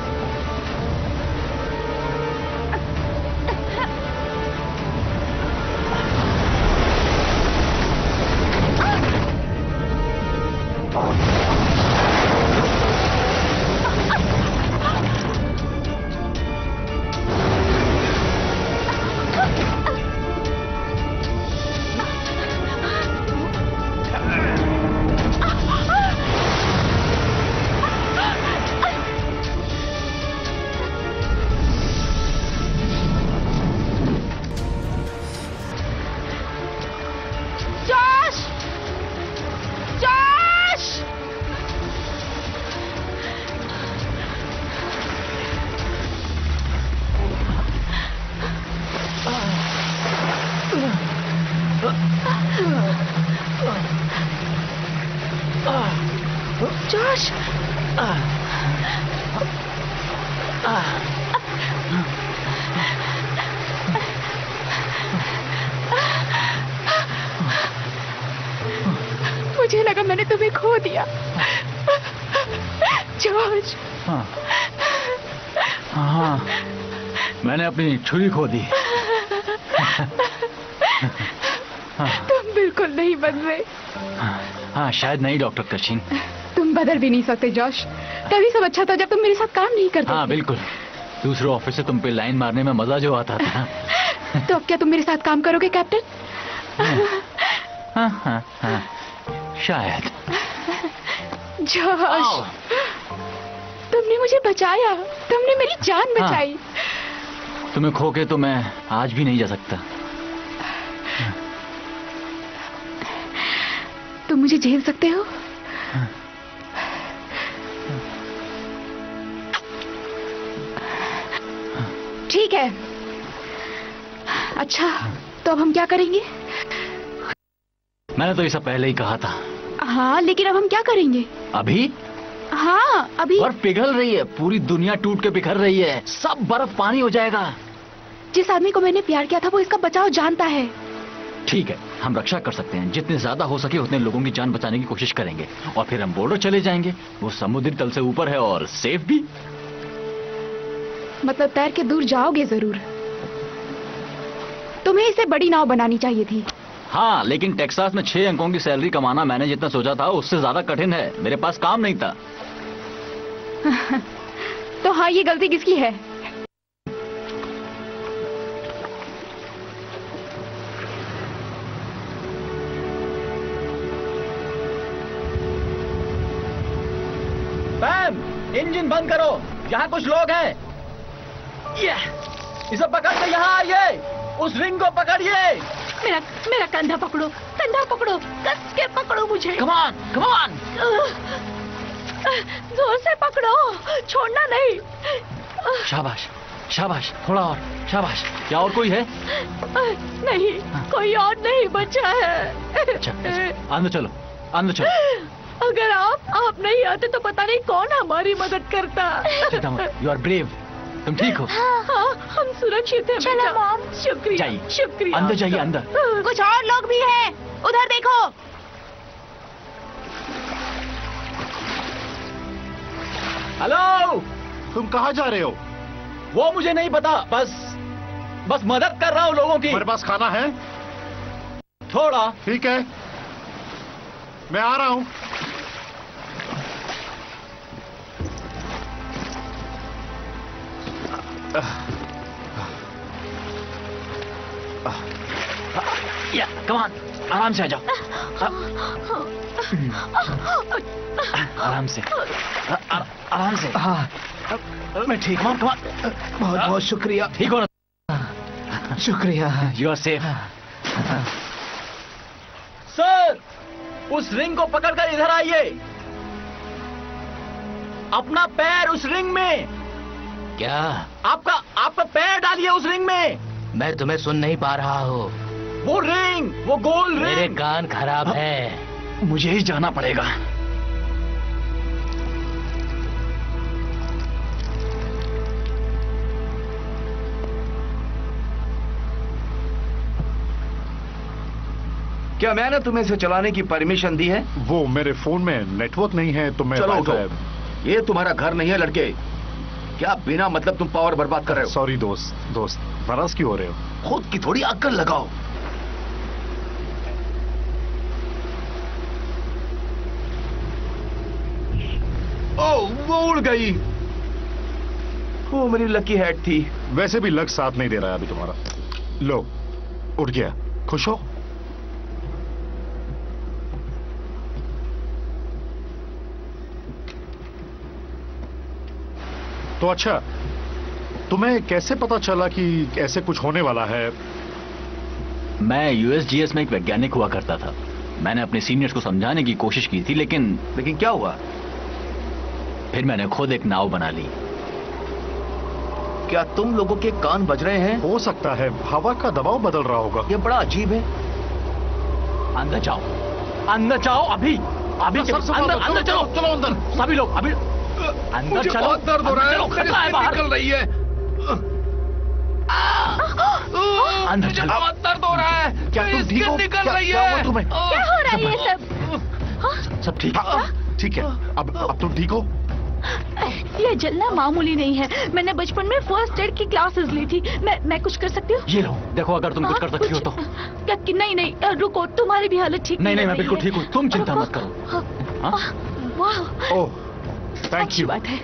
जॉश, मुझे लगा मैंने तुम्हें खो दिया। जॉश। हाँ, हाँ, मैंने अपनी छुरी खो दी। तुम बिल्कुल नहीं बदले। हाँ, शायद नहीं डॉक्टर कशिन। तुम बदल भी नहीं सकते जॉश। तभी सब अच्छा था जब तुम मेरे साथ काम नहीं करते। हाँ बिल्कुल, दूसरे ऑफिस से तुम पे लाइन मारने में मजा जो आता था। तो अब क्या तुम मेरे साथ काम करोगे कैप्टन? हाँ हाँ हाँ, शायद। जॉश, तुमने मुझे बचाया, तुमने मेरी जान बचाई। हाँ, तुम्हें खो के तो मैं आज भी नहीं जा सकता। तुम मुझे झेल सकते हो? ठीक है। अच्छा, तो अब हम क्या करेंगे? मैंने तो ये सब पहले ही कहा था। हाँ, लेकिन अब हम क्या करेंगे? अभी? हाँ, अभी। बर्फ पिघल रही है, पूरी दुनिया टूट के बिखर रही है, सब बर्फ पानी हो जाएगा। जिस आदमी को मैंने प्यार किया था वो इसका बचाव जानता है। ठीक है, हम रक्षा कर सकते हैं, जितने ज्यादा हो सके उतने लोगों की जान बचाने की कोशिश करेंगे और फिर हम बॉर्डर चले जाएंगे। वो समुद्री तल से ऊपर है और सेफ भी। मतलब तैर के दूर जाओगे जरूर। तुम्हें इसे बड़ी नाव बनानी चाहिए थी। हाँ, लेकिन टेक्सास में छह अंकों की सैलरी कमाना मैंने जितना सोचा था उससे ज्यादा कठिन है। मेरे पास काम नहीं था। तो हाँ, ये गलती किसकी है? पैम, इंजन बंद करो, यहाँ कुछ लोग हैं। ये, इसे पकड़ के यहाँ आइए। उस रिंग को पकड़िए। मेरा मेरा कंधा पकड़ो, कंधा पकड़ो, कस के पकड़ो मुझे। Come on, come on। जोर से पकड़ो, छोड़ना नहीं। शाबाश, शाबाश, थोड़ा और, शाबाश। क्या और कोई है? नहीं, कोई और नहीं बचा है। अच्छा, अंदर चलो, अंदर चलो। अगर आप आप नहीं आते तो पता नहीं कौन हमारी मदद करता। You are brave. तुम ठीक हो? हाँ, हाँ, हम सुरक्षित हैं। चलो मॉम। शुक्रिया, जाइए, शुक्रिया। अंदर जाइए, अंदर। कुछ और लोग भी हैं, उधर देखो। हेलो, तुम कहाँ जा रहे हो? वो मुझे नहीं पता, बस बस मदद कर रहा हूँ लोगों की। मेरे पास खाना है? थोड़ा। ठीक है, मैं आ रहा हूँ। या, कम ऑन, आराम से आ जाओ। आराम से, आ, आराम से। हाँ, मैं ठीक हूँ। बहुत बहुत शुक्रिया। ठीक हो ना? शुक्रिया। You are safe. सर, उस रिंग को पकड़कर इधर आइए। अपना पैर उस रिंग में। क्या? आपका आपका पैर डालिए उस रिंग में। मैं तुम्हें सुन नहीं पा रहा हूँ। वो रिंग, वो गोल रिंग। मेरे कान खराब है। मुझे ही जाना पड़ेगा। क्या मैंने तुम्हें इसे चलाने की परमिशन दी है? वो मेरे फोन में नेटवर्क नहीं है तो मैं चलो उठो। वाईफाई- ये तुम्हारा घर नहीं है लड़के। क्या बिना मतलब तुम पावर बर्बाद कर रहे हो? सॉरी दोस्त, दोस्त नाराज क्यों हो रहे हो? खुद की थोड़ी अक्ल लगाओ। ओह, वो उड़ गई। वो मेरी लकी हैट थी। वैसे भी लक साथ नहीं दे रहा है अभी तुम्हारा। लो, उड़ गया। खुश हो? तो अच्छा, तुम्हें कैसे पता चला कि ऐसे कुछ होने वाला है? मैं यूएसजीएस में एक वैज्ञानिक हुआ करता था। मैंने अपने सीनियर्स को समझाने की कोशिश की थी, लेकिन लेकिन क्या हुआ? फिर मैंने खुद एक नाव बना ली। क्या तुम लोगों के कान बज रहे हैं? हो सकता है, हवा का दबाव बदल रहा होगा। ये बड़ा अजीब है। अंदर जाओ, अंदर जाओ, अभी अभी सब सब अंदर चलो, अंदर चलो, चलो अंदर। सभी लोग अभी अंदर मुझे चलो। बहुत दर्द हो रहा है। अंदर चलो, मेरी खतरा है स्किन बाहर। निकल रही है। अंदर चलो। बहुत दर्द हो रहा है। क्या तुम ठीक हो? निकल क्या- रही क्या है। हुआ तुम्हें? क्या हो रहा है ये सब? सब ठीक है? ठीक है, अब अब तुम ठीक हो? ये जलना मामूली नहीं है। मैंने बचपन में फर्स्ट एड की क्लासेस ली थी। मैं मैं कुछ कर सकती हूँ? ये लो, देखो अगर तुम कुछ कर सकती हो तो। क्या कि नहीं नहीं अ, रुको, तुम्हारी भी हालत ठीक नहीं नहीं, मैं लग रही बिल्कुल है। ठीक हूँ, तुम चिंता मत करो। हाँ? वाह, ओह, थैंक अच्छी यू। बात है।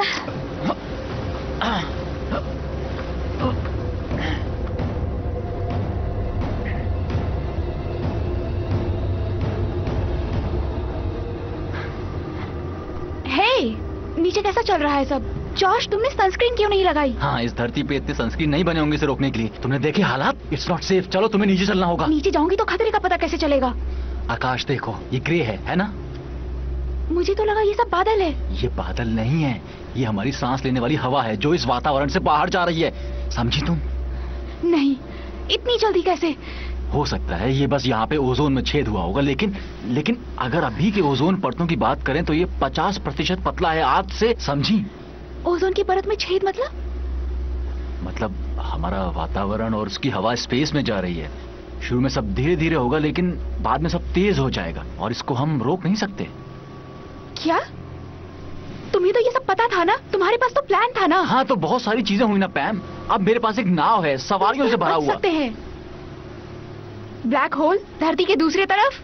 हे, नीचे कैसा चल रहा है सब? जॉश, तुमने सनस्क्रीन क्यों नहीं लगाई? हाँ, इस धरती पे इतने सनस्क्रीन नहीं बने होंगे इसे रोकने के लिए। तुमने देखे हालात? It's not safe. चलो, तुम्हें नीचे चलना होगा। नीचे जाऊंगी तो खतरे का पता कैसे चलेगा? आकाश देखो, ये ग्रे है, है ना? मुझे तो लगा ये सब बादल है। ये बादल नहीं है, ये हमारी सांस लेने वाली हवा है जो इस वातावरण से बाहर जा रही है। समझी तुम? नहीं, इतनी जल्दी कैसे? हो सकता है ये बस यहाँ पे ओजोन में छेद हुआ होगा, लेकिन लेकिन अगर अभी के ओजोन परतों की बात करें तो ये पचास प्रतिशत पतला है आज से। समझी? ओजोन की परत में छेद मतलब? मतलब हमारा वातावरण और उसकी हवा स्पेस में जा रही है। शुरू में सब धीरे धीरे होगा, लेकिन बाद में सब तेज हो जाएगा और इसको हम रोक नहीं सकते। क्या? तुम्हें तो ये सब पता था ना? तुम्हारे पास तो प्लान था ना? हाँ, तो बहुत सारी चीजें हुई ना पैम। अब मेरे पास एक नाव है, सवारियों से भरा हुआ। सकते हैं। ब्लैक होल धरती के दूसरी तरफ?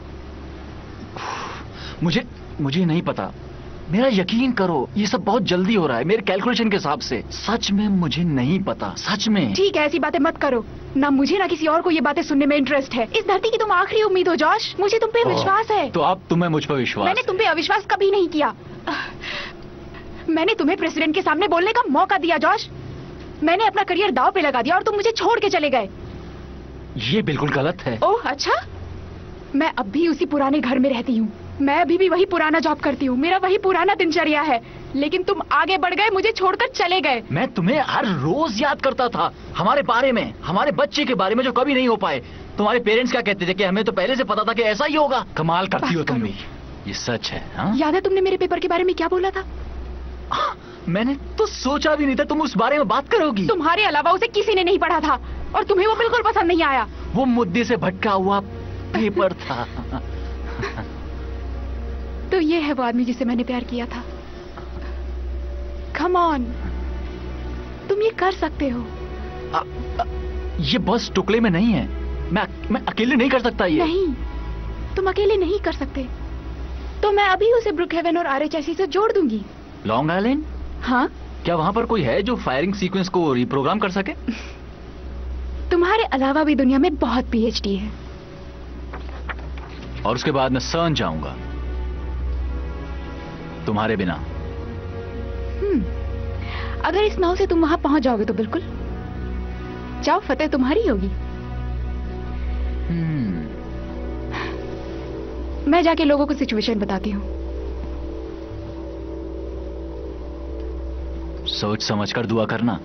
मुझे मुझे नहीं पता। मेरा यकीन करो, ये सब बहुत जल्दी हो रहा है मेरे कैलकुलेशन के हिसाब से। सच में मुझे नहीं पता, सच में। ठीक है, ऐसी बातें मत करो। ना मुझे ना किसी और को ये बातें सुनने में इंटरेस्ट है। इस धरती की तुम आखिरी उम्मीद हो जॉश। मुझे तुम पे विश्वास है। तो अब तुम्हें मुझ पर विश्वास? मैंने तुम पे अविश्वास कभी नहीं किया। मैंने तुम्हें प्रेसिडेंट के सामने बोलने का मौका दिया जॉश। मैंने अपना करियर दांव पे लगा दिया और तुम मुझे छोड़ के चले गए। ये बिल्कुल गलत है। ओह अच्छा, मैं अब भी उसी पुराने घर में रहती हूँ, मैं अभी भी वही पुराना जॉब करती हूँ, मेरा वही पुराना दिनचर्या है, लेकिन तुम आगे बढ़ गए, मुझे छोड़कर चले गए। मैं तुम्हें हर रोज याद करता था, हमारे बारे में, हमारे बच्चे के बारे में जो कभी नहीं हो पाए। तुम्हारे पेरेंट्स क्या कहते थे कि हमें तो पहले से पता था कि ऐसा ही होगा। कमाल करती हो तुम भी। ये सच है। हा? याद है तुमने मेरे पेपर के बारे में क्या बोला था? मैंने तो सोचा भी नहीं था तुम उस बारे में बात करोगी। तुम्हारे अलावा उसे किसी ने नहीं पढ़ा था और तुम्हें वो बिल्कुल पसंद नहीं आया। वो मुद्दे से भटका हुआ पेपर था। तो ये है वो आदमी जिसे मैंने प्यार किया था। कम ऑन, तुम ये कर सकते हो। आ, आ, ये बस टुकड़े में नहीं है, मैं मैं अकेले नहीं कर सकता ये। नहीं, तुम अकेले नहीं कर सकते, तो मैं अभी उसे ब्रुक हेवन और आरएचएससी से जोड़ दूंगी। Long Island? हाँ। क्या वहां पर कोई है जो फायरिंग सीक्वेंस को रिप्रोग्राम कर सके? तुम्हारे अलावा भी दुनिया में बहुत पीएचडी है। और उसके बाद मैं सर्न जाऊंगा तुम्हारे बिना। हम्म, अगर इस नाव से तुम वहां पहुंच जाओगे तो बिल्कुल। जाओ, फतेह तुम्हारी होगी। हम्म। मैं जाके लोगों को सिचुएशन बताती हूँ। सोच समझकर दुआ करना।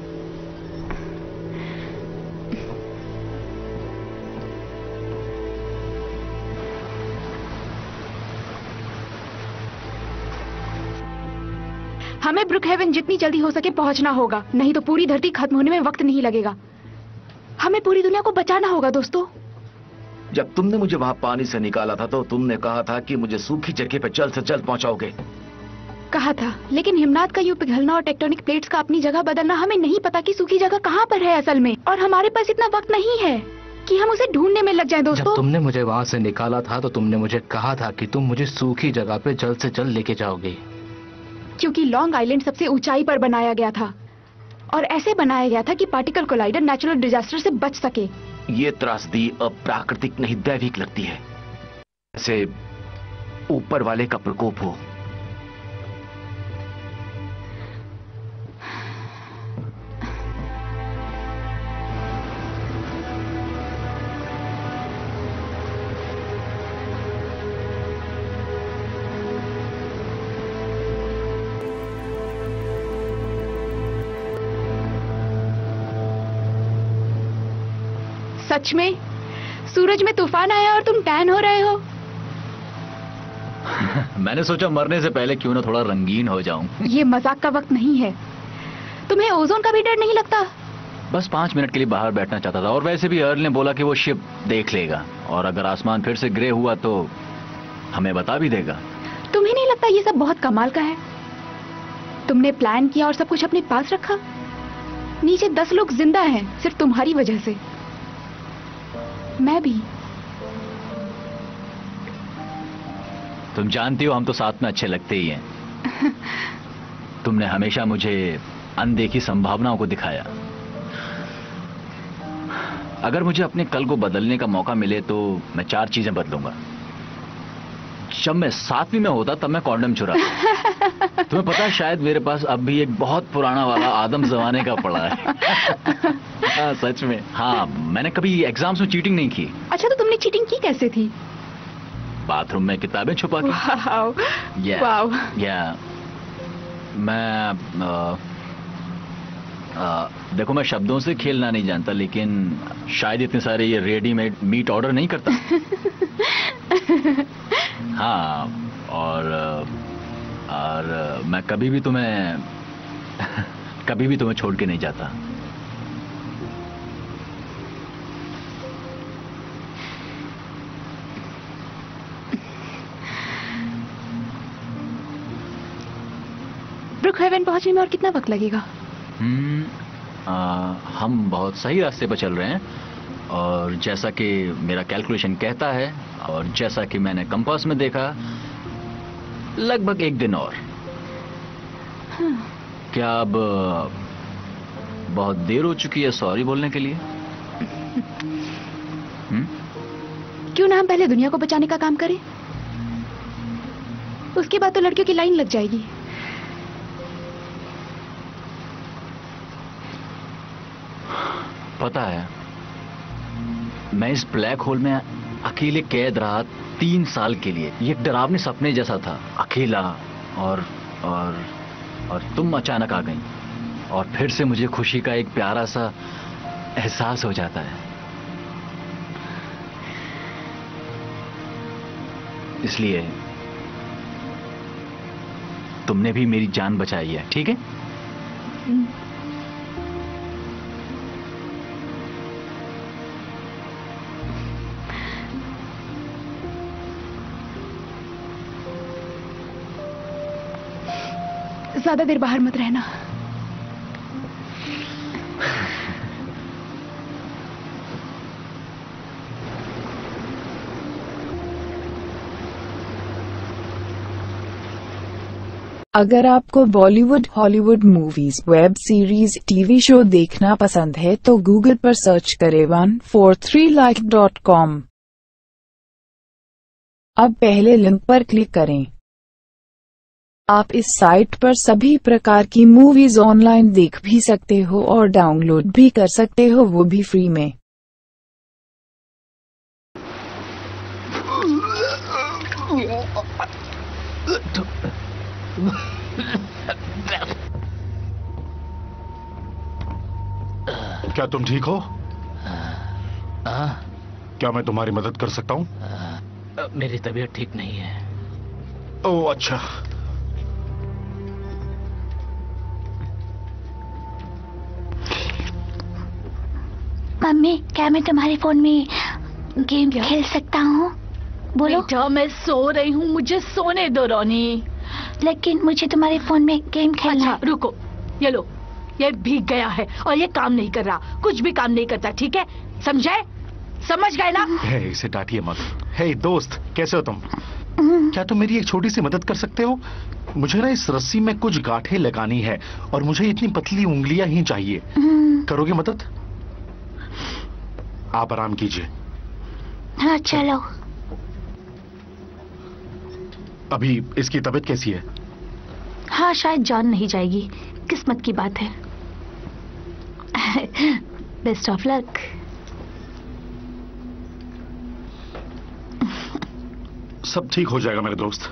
हमें ब्रुक हेवन जितनी जल्दी हो सके पहुंचना होगा, नहीं तो पूरी धरती खत्म होने में वक्त नहीं लगेगा। हमें पूरी दुनिया को बचाना होगा दोस्तों। जब तुमने मुझे वहां पानी से निकाला था तो तुमने कहा था कि मुझे सूखी जगह पे जल्द से जल्द पहुंचाओगे। कहा था, लेकिन हिमनाद का यूं पिघलना और टेक्टोनिक प्लेट्स का अपनी जगह बदलना, हमें नहीं पता कि सूखी जगह कहाँ पर है असल में, और हमारे पास इतना वक्त नहीं है कि हम उसे ढूंढने में लग जाएं दोस्तों। जब तुमने मुझे वहाँ से निकाला था तो तुमने मुझे कहा था कि तुम मुझे सूखी जगह पे जल्द से जल्द लेके जाओगे। क्योंकि लॉन्ग आइलैंड सबसे ऊंचाई पर बनाया गया था और ऐसे बनाया गया था कि पार्टिकल कोलाइडर नेचुरल डिजास्टर से बच सके। ये त्रासदी अप्राकृतिक नहीं दैविक लगती है, जैसे ऊपर वाले का प्रकोप हो। सच में सूरज में तूफान आया और तुम टैन हो रहे हो। मैंने सोचा मरने से पहले क्यों ना थोड़ा रंगीन हो जाऊं। ये मजाक का वक्त नहीं है। तुम्हें ओजोन का भी डर नहीं लगता? बस पांच मिनट के लिए बाहर बैठना चाहता था, और वैसे भी अर्ल ने बोला कि वो शिप देख लेगा, और अगर आसमान फिर से ग्रे हुआ तो हमें बता भी देगा। तुम्हें नहीं लगता ये सब बहुत कमाल का है? तुमने प्लान किया और सब कुछ अपने पास रखा। नीचे दस लोग जिंदा हैं सिर्फ तुम्हारी वजह से। मैं भी। तुम जानती हो हम तो साथ में अच्छे लगते ही हैं। तुमने हमेशा मुझे अनदेखी संभावनाओं को दिखाया। अगर मुझे अपने कल को बदलने का मौका मिले तो मैं चार चीजें बदलूंगा। जब मैं सातवीं में होता तब मैं कॉन्डम चुराता। तुम्हें पता है शायद मेरे पास अब भी एक बहुत पुराना वाला आदम जमाने का पड़ा है। हाँ सच में। हाँ, मैंने कभी एग्जाम्स में चीटिंग नहीं की। अच्छा, तो तुमने चीटिंग की कैसे थी? बाथरूम में किताबें छुपा के। Wow, yeah, wow. yeah. मैं आ, आ, देखो मैं शब्दों से खेलना नहीं जानता, लेकिन शायद इतने सारे ये रेडीमेड मीट ऑर्डर नहीं करता। हाँ, और और मैं कभी भी तुम्हें कभी भी तुम्हें छोड़ के नहीं जाता। ब्रुक हेवन पहुंचने में और कितना वक्त लगेगा? हम्म, आ, हम बहुत सही रास्ते पर चल रहे हैं, और जैसा कि मेरा कैलकुलेशन कहता है और जैसा कि मैंने कंपास में देखा, लगभग एक दिन और। हाँ। क्या अब बहुत देर हो चुकी है सॉरी बोलने के लिए? हुँ? क्यों ना हम पहले दुनिया को बचाने का काम करें, उसके बाद तो लड़कियों की लाइन लग जाएगी। पता है मैं इस ब्लैक होल में अकेले कैद रहा तीन साल के लिए। ये एक डरावने सपने जैसा था, अकेला, और और और तुम अचानक आ गई और फिर से मुझे खुशी का एक प्यारा सा एहसास हो जाता है। इसलिए तुमने भी मेरी जान बचाई है, ठीक है? ज्यादा देर बाहर मत रहना। अगर आपको Bollywood, Hollywood movies, web series, TV show देखना पसंद है तो गूगल पर सर्च करें one four three like dot com. अब पहले लिंक पर क्लिक करें। आप इस साइट पर सभी प्रकार की मूवीज ऑनलाइन देख भी सकते हो और डाउनलोड भी कर सकते हो, वो भी फ्री में। क्या तुम ठीक हो? आ, क्या मैं तुम्हारी मदद कर सकता हूँ? मेरी तबीयत ठीक नहीं है। ओह अच्छा। मम्मी, क्या मैं तुम्हारे फोन में गेम खेल सकता हूँ? बोलो। बेटा, मैं सो रही हूँ, मुझे सोने दो रोनी। लेकिन मुझे तुम्हारे फोन में गेम खेलना। अच्छा, रुको, ये लो, ये भीग गया है और ये काम नहीं कर रहा, कुछ भी काम नहीं करता, ठीक है? समझे? समझ गए ना? हे, इसे डांटिए मत। हे दोस्त, कैसे हो तुम? क्या तुम मेरी एक छोटी सी मदद कर सकते हो? मुझे ना इस रस्सी में कुछ गांठें लगानी है और मुझे इतनी पतली उंगलियां ही चाहिए। करोगे मदद? आप आराम कीजिए। हाँ चलो। अभी इसकी तबीयत कैसी है? हाँ, शायद जान नहीं जाएगी, किस्मत की बात है। Best of luck. सब ठीक हो जाएगा मेरे दोस्त।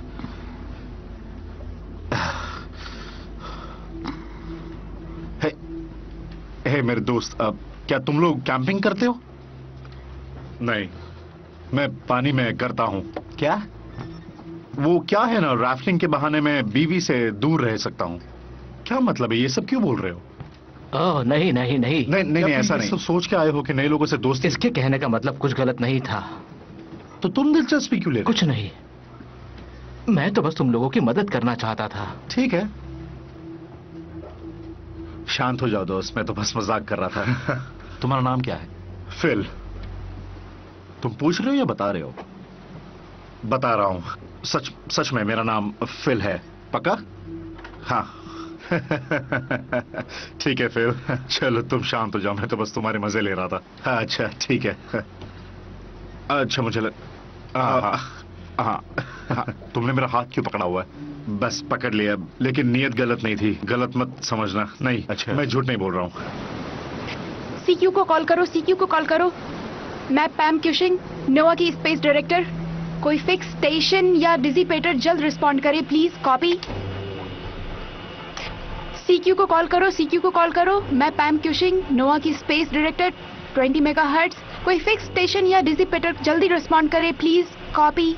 हे, हे मेरे दोस्त, अब क्या तुम लोग कैंपिंग करते हो? नहीं, मैं पानी में करता हूँ। क्या? वो क्या है ना, राफ्टिंग के बहाने में बीवी से दूर रह सकता हूँ। क्या मतलब है? ये सब क्यों बोल रहे हो? ओह नहीं नहीं नहीं नहीं नहीं, नहीं ऐसा नहीं। सब सोच के आए हो कि नए लोगों से दोस्ती? इसके कहने का मतलब कुछ गलत नहीं था। तो तुम दिलचस्पी क्यों ले रहे? कुछ नहीं, मैं तो बस तुम लोगों की मदद करना चाहता था। ठीक है, शांत हो जाओ दोस्त, मैं तो बस मजाक कर रहा था। तुम्हारा नाम क्या है? फिल। तुम पूछ रहे हो या बता रहे हो? बता रहा हूं, सच सच में मेरा नाम फिल है। पक्का? हाँ। ठीक है फिल, चलो तुम शांत हो जाओ, मैं तो बस तुम्हारे मजे ले रहा था। हाँ, अच्छा ठीक है। अच्छा मुझे लग... हाँ हाँ हाँ हाँ, तुमने मेरा हाथ क्यों पकड़ा हुआ है? बस पकड़ लिया, लेकिन नीयत गलत नहीं थी, गलत मत समझना। नहीं, अच्छा मैं झूठ नहीं बोल रहा हूँ। सीक्यू को कॉल करो, सीक्यू को कॉल करो। मैं पैम क्यूशिंग, नोवा की स्पेस डायरेक्टर। कोई फिक्स स्टेशन या डिसिपेटर जल्द रिस्पॉन्ड करे प्लीज। कॉपी। सीक्यू को कॉल करो, सीक्यू को कॉल करो। मैं पैम क्यूशिंग, नोवा की स्पेस डायरेक्टर। Twenty megahertz. कोई फिक्स स्टेशन या डिसिपेटर जल्दी रिस्पॉन्ड करे प्लीज। कॉपी।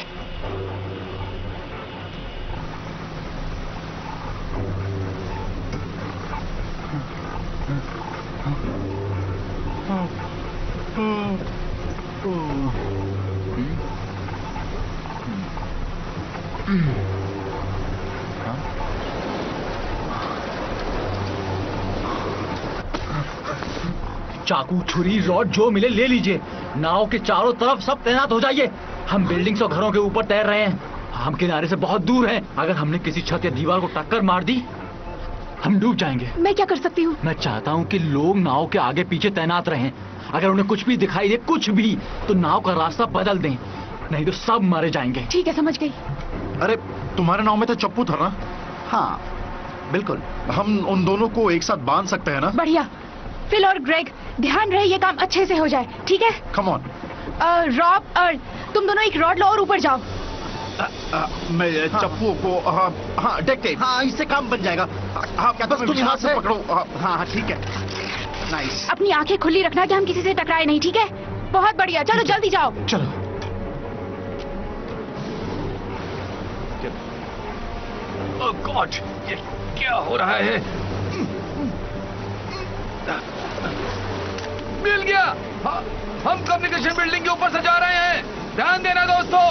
चाकू, छुरी, रॉड जो मिले ले लीजिए। नाव के चारों तरफ सब तैनात हो जाइए। हम बिल्डिंग्स और घरों के ऊपर तैर रहे हैं, हम किनारे से बहुत दूर हैं। अगर हमने किसी छत या दीवार को टक्कर मार दी, हम डूब जाएंगे। मैं क्या कर सकती हूँ? मैं चाहता हूँ कि लोग नाव के आगे पीछे तैनात रहें। अगर उन्हें कुछ भी दिखाई दे, कुछ भी, तो नाव का रास्ता बदल दें, नहीं तो सब मारे जाएंगे। ठीक है, समझ गई। अरे तुम्हारे नाव में तो चप्पू था ना? हाँ बिल्कुल, हम उन दोनों को एक साथ बांध सकते हैं ना? बढ़िया। फिल और ग्रेग, ध्यान रहे ये काम अच्छे से हो जाए, ठीक है? Come on. रॉब, तुम दोनों एक रॉड लो और ऊपर जाओ। आ, आ, मैं चप्पू को हाँ हाँ देखते हाँ इससे काम बन जाएगा। हाँ क्या बस तुम यहाँ से पकड़ो। हाँ हाँ ठीक है, नाइस। अपनी आंखें खुली रखना कि हम किसी से टकराए नहीं, ठीक है? बहुत बढ़िया, चलो जल्दी जाओ। चलो। ओह गॉड, ये क्या हो रहा है? मिल गया। हम कम्युनिकेशन बिल्डिंग के ऊपर से जा रहे हैं, ध्यान देना दोस्तों।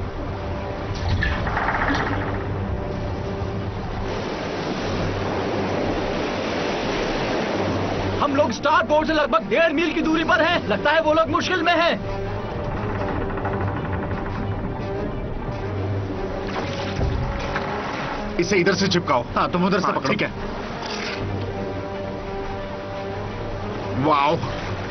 हम लोग स्टार बोर्ड से लगभग डेढ़ मील की दूरी पर हैं। लगता है वो लोग मुश्किल में हैं। इसे इधर से चिपकाओ। हाँ तुम उधर से पकड़ो। ठीक है। वाओ,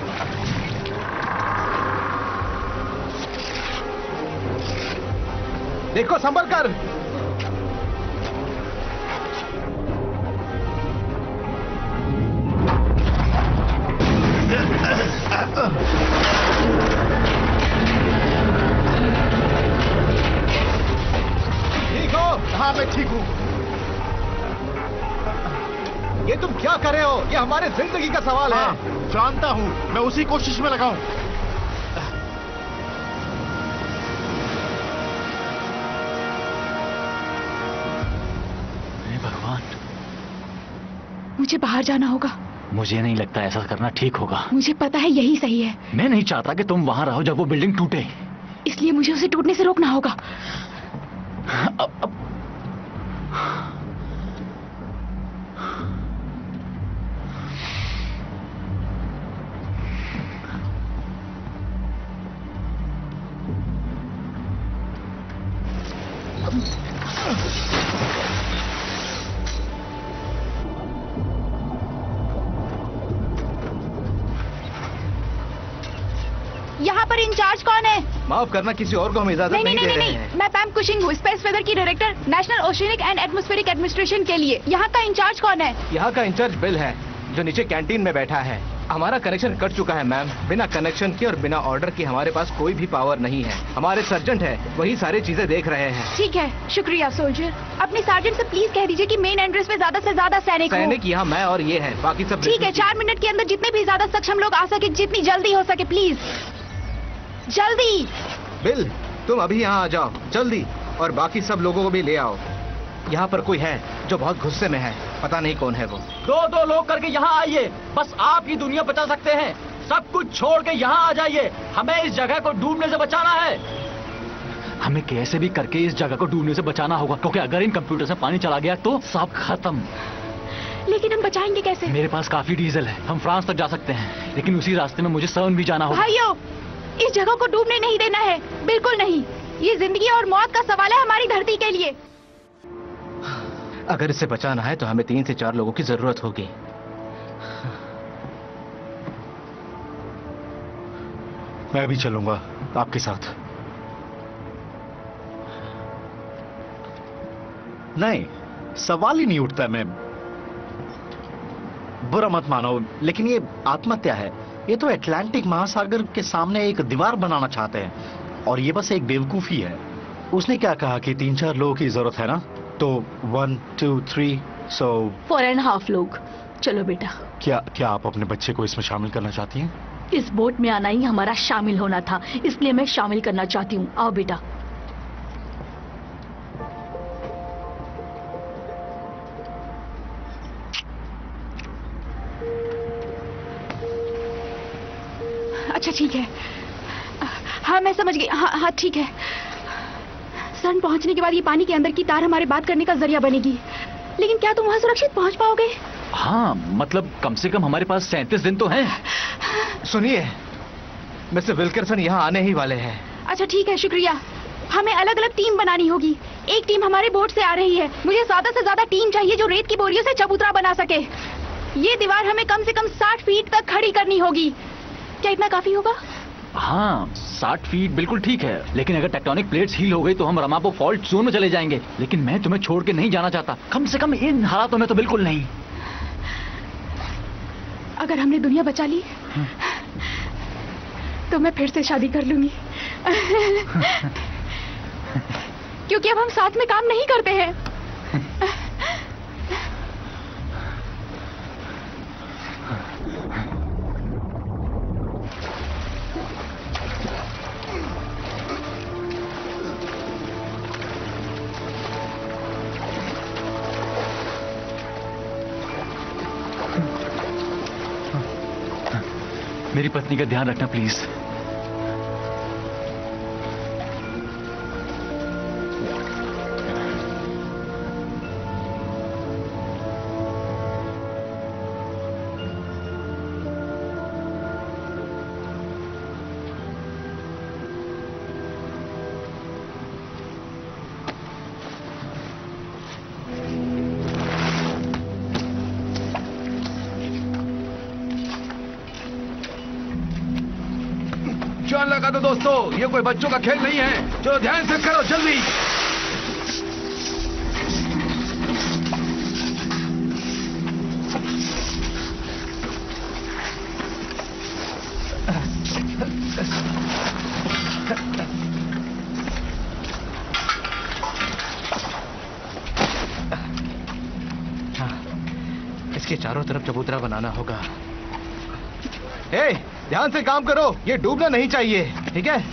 देखो संभल कर। ठीक हो? हाँ मैं ठीक हूँ। ये तुम क्या कर रहे हो? ये हमारे जिंदगी का सवाल हाँ, है। जानता हूँ, मैं उसी कोशिश में लगा हूँ। भगवान, मुझे बाहर जाना होगा। मुझे नहीं लगता ऐसा करना ठीक होगा। मुझे पता है यही सही है। मैं नहीं चाहता कि तुम वहां रहो जब वो बिल्डिंग टूटे, इसलिए मुझे उसे टूटने से रोकना होगा। अब, अब... यहाँ पर इंचार्ज कौन है? माफ करना, किसी और को हम इजाजत नहीं नहीं, नहीं नहीं, नहीं, दे नहीं, रहे हैं। मैं पैम कुशिंग हूँ, स्पेस वेदर की director, national oceanic and atmospheric administration के लिए। यहाँ का इंचार्ज कौन है? यहाँ का इंचार्ज बिल है, जो नीचे कैंटीन में बैठा है। हमारा कनेक्शन कट चुका है मैम। बिना कनेक्शन के और बिना ऑर्डर के हमारे पास कोई भी पावर नहीं है। हमारे सर्जेंट है, वही सारी चीजें देख रहे हैं। ठीक है, शुक्रिया सोल्जर। अपने सार्जेंट से प्लीज कह दीजिए कि मेन एंट्रेंस में ज्यादा से ज्यादा सैनिक हो। सैनिक यहाँ मैं और ये है, बाकी सब ठीक है, चार मिनट के अंदर जितने भी ज्यादा सक्षम लोग आ सके, जितनी जल्दी हो सके, प्लीज जल्दी। बिल, तुम अभी यहाँ आ जाओ जल्दी, और बाकी सब लोगों को भी ले आओ। यहाँ पर कोई है जो बहुत गुस्से में है, पता नहीं कौन है वो। दो दो लोग करके यहाँ आइए, बस आप ही दुनिया बचा सकते हैं। सब कुछ छोड़ के यहाँ आ जाइए, हमें इस जगह को डूबने से बचाना है। हमें कैसे भी करके इस जगह को डूबने से बचाना होगा, क्योंकि अगर इन कंप्यूटर से पानी चला गया तो सब खत्म। लेकिन हम बचाएंगे कैसे? मेरे पास काफी डीजल है, हम फ्रांस तक जा सकते हैं, लेकिन उसी रास्ते में मुझे सवन भी जाना होगा। भाइयों, इस जगह को डूबने नहीं देना है, बिल्कुल नहीं। ये जिंदगी और मौत का सवाल है हमारी धरती के लिए। अगर इसे बचाना है तो हमें तीन से चार लोगों की जरूरत होगी। मैं भी चलूंगा आपके साथ। नहीं, सवाल ही नहीं उठता। मैं बुरा मत मानो, लेकिन ये आत्महत्या है। ये तो अटलांटिक महासागर के सामने एक दीवार बनाना चाहते हैं, और ये बस एक बेवकूफी है। उसने क्या कहा कि तीन चार लोगों की जरूरत है ना, तो one two three so four and half लोग। चलो बेटा। क्या क्या आप अपने बच्चे को इसमें शामिल करना चाहती हैं? इस बोट में आना ही हमारा शामिल होना था, इसलिए मैं शामिल करना चाहती हूँ। आओ बेटा। अच्छा ठीक है, हाँ मैं समझ गई। हाँ हाँ ठीक है। सन पहुंचने के बाद ये पानी के अंदर की तार हमारे बात करने का जरिया बनेगी, लेकिन क्या तुम वहां सुरक्षित पहुंच पाओगे? हाँ, मतलब कम से कम हमारे पास सैंतीस दिन तो हैं। सुनिए, मिस्टर विल्करसन यहाँ आने ही वाले हैं। अच्छा ठीक है, शुक्रिया। हमें अलग अलग टीम बनानी होगी। एक टीम हमारे बोट से आ रही है। मुझे ज्यादा से ज्यादा टीम चाहिए जो रेत की बोरियों से चबूतरा बना सके। ये दीवार हमें कम से कम साठ फीट तक खड़ी करनी होगी। क्या इतना काफी होगा? हाँ, साठ फीट बिल्कुल ठीक है, लेकिन अगर टेक्टोनिक प्लेट्स हील हो गई तो हम रमापो फॉल्ट जोन में चले जाएंगे। लेकिन मैं तुम्हें छोड़ के नहीं जाना चाहता, कम से कम इन हालातों में तो बिल्कुल नहीं। अगर हमने दुनिया बचा ली तो मैं फिर से शादी कर लूंगी। क्योंकि अब हम साथ में काम नहीं करते हैं। मेरी पत्नी का ध्यान रखना प्लीज। जान लगा दो दोस्तों, ये कोई बच्चों का खेल नहीं है। चलो ध्यान से करो जल्दी। इसके चारों तरफ चबूतरा बनाना होगा। ए, ध्यान से काम करो, ये डूबना नहीं चाहिए, ठीक है?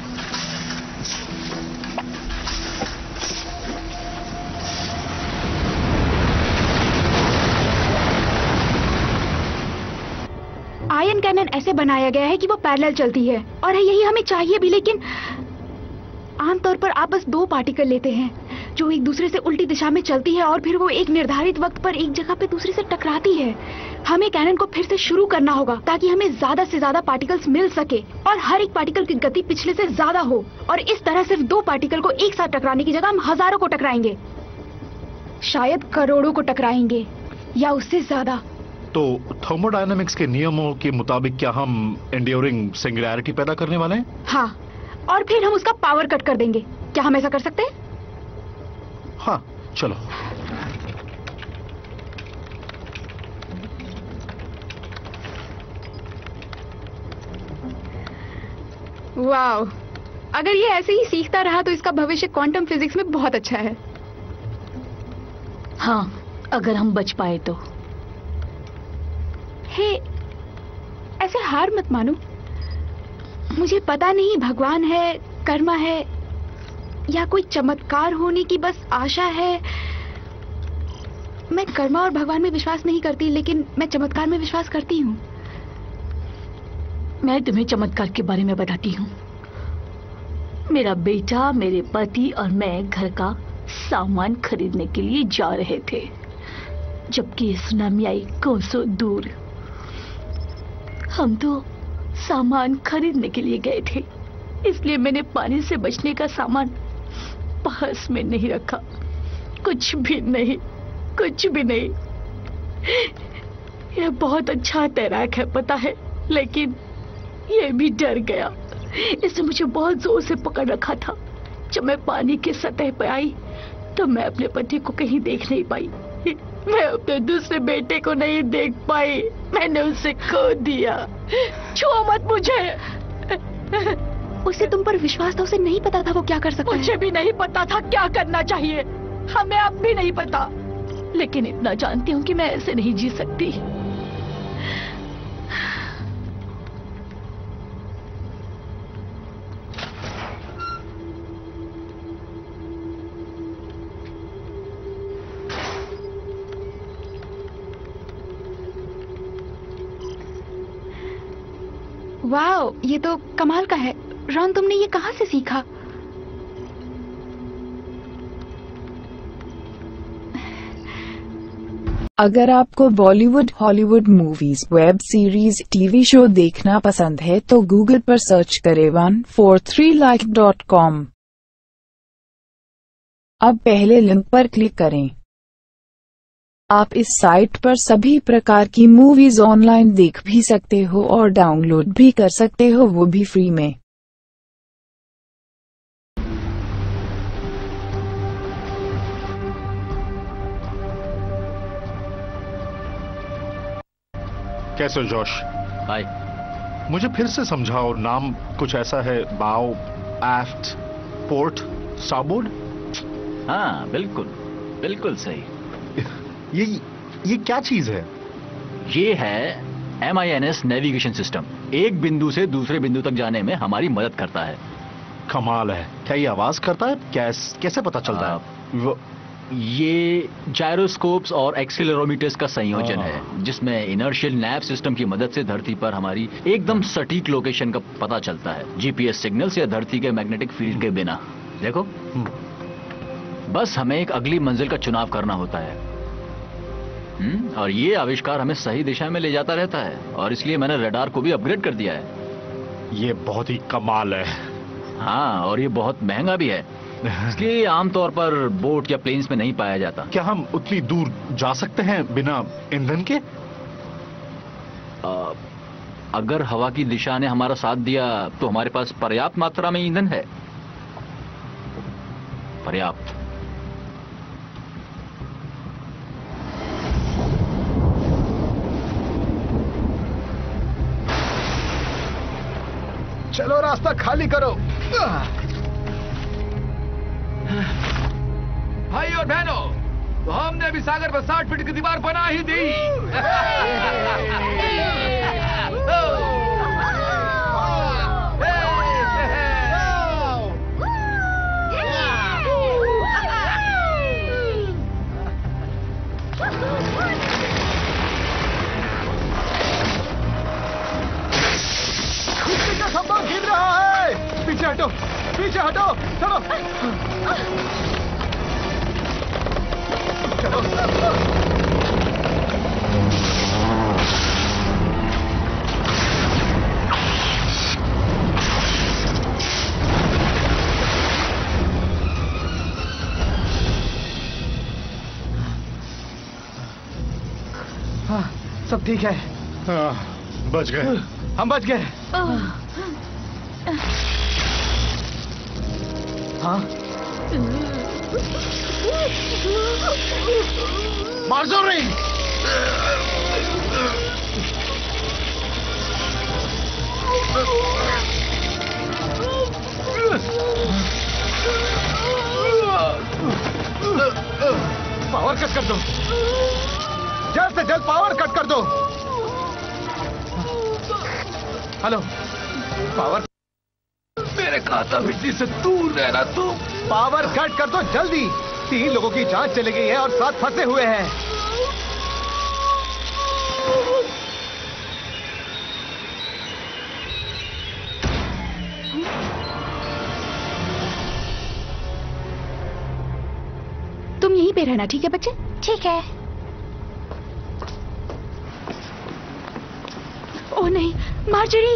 आयन कैनन ऐसे बनाया गया है कि वो पैरेलल चलती है और यही हमें चाहिए भी, लेकिन आमतौर पर आप बस दो पार्टिकल लेते हैं जो एक दूसरे से उल्टी दिशा में चलती है और फिर वो एक निर्धारित वक्त पर एक जगह पे दूसरे से टकराती है। हमें कैनन को फिर से शुरू करना होगा ताकि हमें ज्यादा से ज्यादा पार्टिकल्स मिल सके और हर एक पार्टिकल की गति पिछले से ज्यादा हो, और इस तरह सिर्फ दो पार्टिकल को एक साथ टकराने की जगह हम हजारों को टकराएंगे, शायद करोड़ों को टकराएंगे या उससे ज्यादा। तो थर्मोडायनामिक्स के नियमों के मुताबिक क्या हम एंड्योरिंग सिंगुलैरिटी पैदा करने वाले हैं? हाँ, और फिर हम उसका पावर कट कर देंगे। क्या हम ऐसा कर सकते हैं? हाँ, चलो। वाओ, अगर ये ऐसे ही सीखता रहा तो इसका भविष्य क्वांटम फिजिक्स में बहुत अच्छा है। हाँ, अगर हम बच पाए तो। हे, ऐसे हार मत मानो। मुझे पता नहीं भगवान है, कर्मा है या कोई चमत्कार होने की बस आशा है। मैं कर्मा और भगवान में विश्वास नहीं करती, लेकिन मैं चमत्कार में विश्वास करती हूँ। मैं तुम्हें चमत्कार के बारे में बताती हूँ। मेरा बेटा, मेरे पति और मैं घर का सामान खरीदने के लिए जा रहे थे, जबकि सुनामी आई कोसों दूर। हम तो सामान खरीदने के लिए गए थे, इसलिए मैंने पानी से बचने का सामान पर्स में नहीं रखा। कुछ भी नहीं, कुछ भी नहीं। यह बहुत अच्छा तैराक है पता है, लेकिन यह भी डर गया। इसने मुझे बहुत जोर से पकड़ रखा था। जब मैं पानी के सतह पर आई तो मैं अपने पति को कहीं देख नहीं पाई। मैं अपने दूसरे बेटे को नहीं देख पाई। मैंने उसे खो दिया। छुओ मत मुझे। उसे तुम पर विश्वास था, उसे नहीं पता था वो क्या कर सकता है। मुझे भी नहीं पता था क्या करना चाहिए। हमें अब भी नहीं पता, लेकिन इतना जानती हूँ कि मैं ऐसे नहीं जी सकती। वाओ, ये तो कमाल का है। रॉन, तुमने ये कहाँ से सीखा? अगर आपको Bollywood, Hollywood movies, web series, TV show देखना पसंद है तो गूगल पर सर्च करें one four three like dot com. अब पहले लिंक पर क्लिक करें। आप इस साइट पर सभी प्रकार की मूवीज ऑनलाइन देख भी सकते हो और डाउनलोड भी कर सकते हो, वो भी फ्री में। कैसे हो जोश? हाय। मुझे फिर से समझाओ, नाम कुछ ऐसा है, बाव, एफ्ट, पोर्ट, स्टारबोर्ड? हाँ बिल्कुल, बिल्कुल सही। ये ये क्या चीज है? ये है M I N S navigation system. एक बिंदु से दूसरे बिंदु तक जाने में हमारी मदद करता है। कमाल है। क्या ये आवाज करता है? कैस, कैसे पता चलता आ, है? वो ये जायरोस्कोप्स और एक्सीलरोमीटर्स का संयोजन है, जिसमें इनर्शियल नैव सिस्टम की मदद से धरती पर हमारी एकदम सटीक लोकेशन का पता चलता है, जीपीएस सिग्नल्स या धरती के मैग्नेटिक फील्ड के बिना। देखो, बस हमें एक अगली मंजिल का चुनाव करना होता है। हम्म, और ये आविष्कार हमें सही दिशा में ले जाता रहता है, और इसलिए मैंने रडार को भी अपग्रेड कर दिया है। ये बहुत ही कमाल है। हाँ, और ये बहुत महंगा भी है, इसलिए आमतौर पर बोट या प्लेन्स में नहीं पाया जाता। क्या हम उतनी दूर जा सकते हैं बिना ईंधन के? आ, अगर हवा की दिशा ने हमारा साथ दिया तो हमारे पास पर्याप्त मात्रा में ईंधन है। पर्याप्त। चलो रास्ता खाली करो। भाई और बहनों, तो हमने अभी सागर पर साठ फीट की दीवार बना ही दी। इसका खंभा गिर रहा है। पीछे हटो, पीछे हटो, चलो चलो। हाँ, सब ठीक है। हाँ, बच गए। हम बच गए। हाँ, मार्जोरी! पावर कट कर दो, जल्द से जल्द पावर कट कर दो। Hello, power. मेरे खाता बिजली से दूर रहना तुम। पावर कट कर दो जल्दी। तीन लोगों की जान चली गई है और साथ फंसे हुए हैं। तुम यहीं पे रहना, ठीक है बच्चे? ठीक है। ओ नहीं, मार्जरी,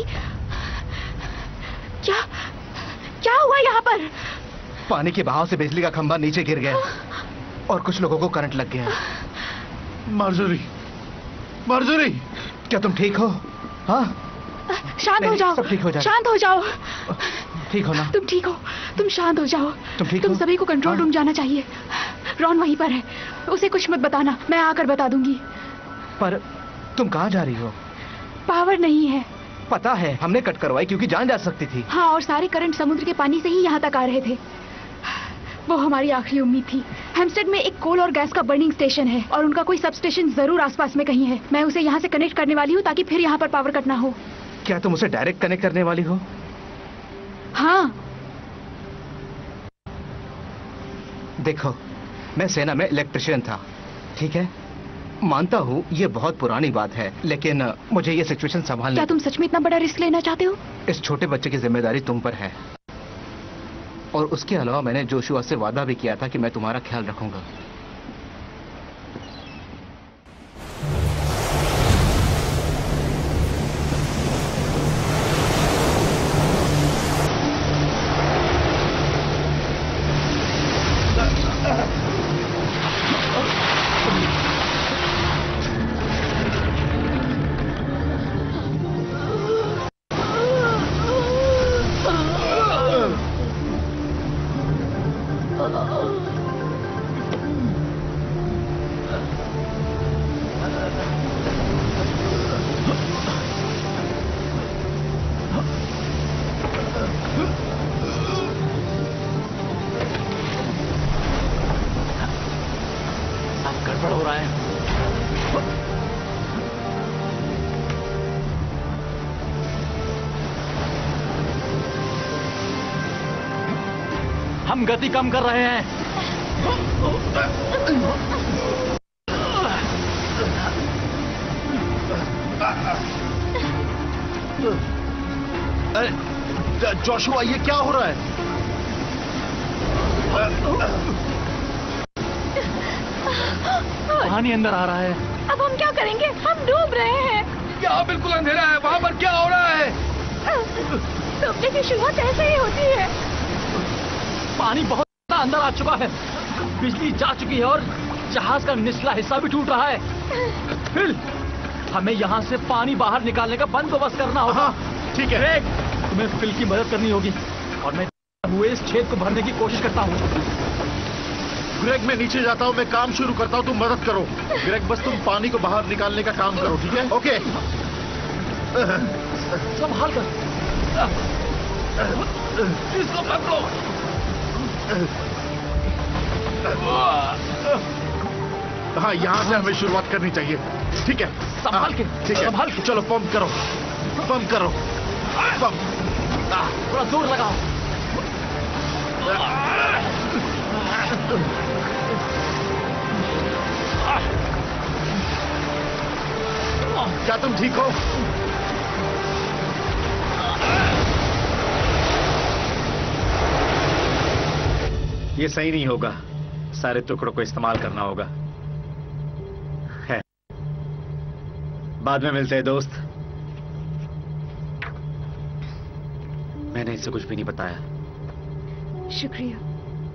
क्या क्या हुआ यहाँ पर? पानी के बहाव से बिजली का खंभा नीचे गिर गया और कुछ लोगों को करंट लग गया। मार्जरी, मार्जरी, क्या तुम ठीक हो? हाँ, शांत हो जाओ, सब ठीक हो जाए। शांत हो जाओ। ठीक हो ना? तुम ठीक हो, तुम शांत हो जाओ। तुम ठीक तुम हो? सभी को कंट्रोल रूम जाना चाहिए। रॉन वहीं पर है, उसे कुछ मत बताना, मैं आकर बता दूंगी। पर तुम कहाँ जा रही हो? पावर नहीं है। पता है, हमने कट करवाई क्योंकि जान जा सकती थी। हाँ, और सारे करंट समुद्र के पानी से ही यहाँ तक आ रहे थे। वो हमारी आखिरी उम्मीद थी। हेम्स्टेड में एक कोल और गैस का बर्निंग स्टेशन है और उनका कोई सब स्टेशन जरूर आसपास में कहीं है। मैं उसे यहाँ से कनेक्ट करने वाली हूँ ताकि फिर यहाँ पर पावर कट ना हो। क्या तुम उसे डायरेक्ट कनेक्ट करने वाली हो? हाँ। देखो, मैं सेना में इलेक्ट्रिशियन था, ठीक है? मानता हूँ ये बहुत पुरानी बात है, लेकिन मुझे ये सिचुएशन संभालनी। क्या तुम सच में इतना बड़ा रिस्क लेना चाहते हो? इस छोटे बच्चे की जिम्मेदारी तुम पर है, और उसके अलावा मैंने जोशुआ से वादा भी किया था कि मैं तुम्हारा ख्याल रखूंगा। हम गति कम कर रहे हैं। जोशुआ, ये क्या हो रहा है? पानी अंदर आ रहा है। अब हम क्या करेंगे? हम डूब रहे हैं। क्या बिल्कुल अंधेरा है? वहाँ पर क्या हो रहा है? डूबने की शुरुआत ऐसे ही होती है। पानी बहुत अंदर आ चुका है, बिजली जा चुकी है और जहाज का निचला हिस्सा भी टूट रहा है। फिल, हमें यहाँ से पानी बाहर निकालने का बंदोबस्त करना होगा। ठीक है। ग्रेग, तुम्हें फिल की मदद करनी होगी और मैं हुए इस छेद को भरने की कोशिश करता हूँ। ग्रेग, मैं नीचे जाता हूँ, मैं काम शुरू करता हूँ, तुम मदद करो। ग्रेग, बस तुम पानी को बाहर निकालने का काम करो, ठीक है? ओके। संभाल कर, इसको पकड़ो। हाँ, यहाँ से हमें शुरुआत करनी चाहिए। ठीक है, संभाल के, ठीक है, संभाल के। चलो पंप करो, पंप करो, पंप। थोड़ा जोर लगाओ। क्या तुम ठीक हो? ये सही नहीं होगा, सारे टुकड़ों को इस्तेमाल करना होगा। है, बाद में मिलते हैं दोस्त। मैंने इससे कुछ भी नहीं बताया। शुक्रिया।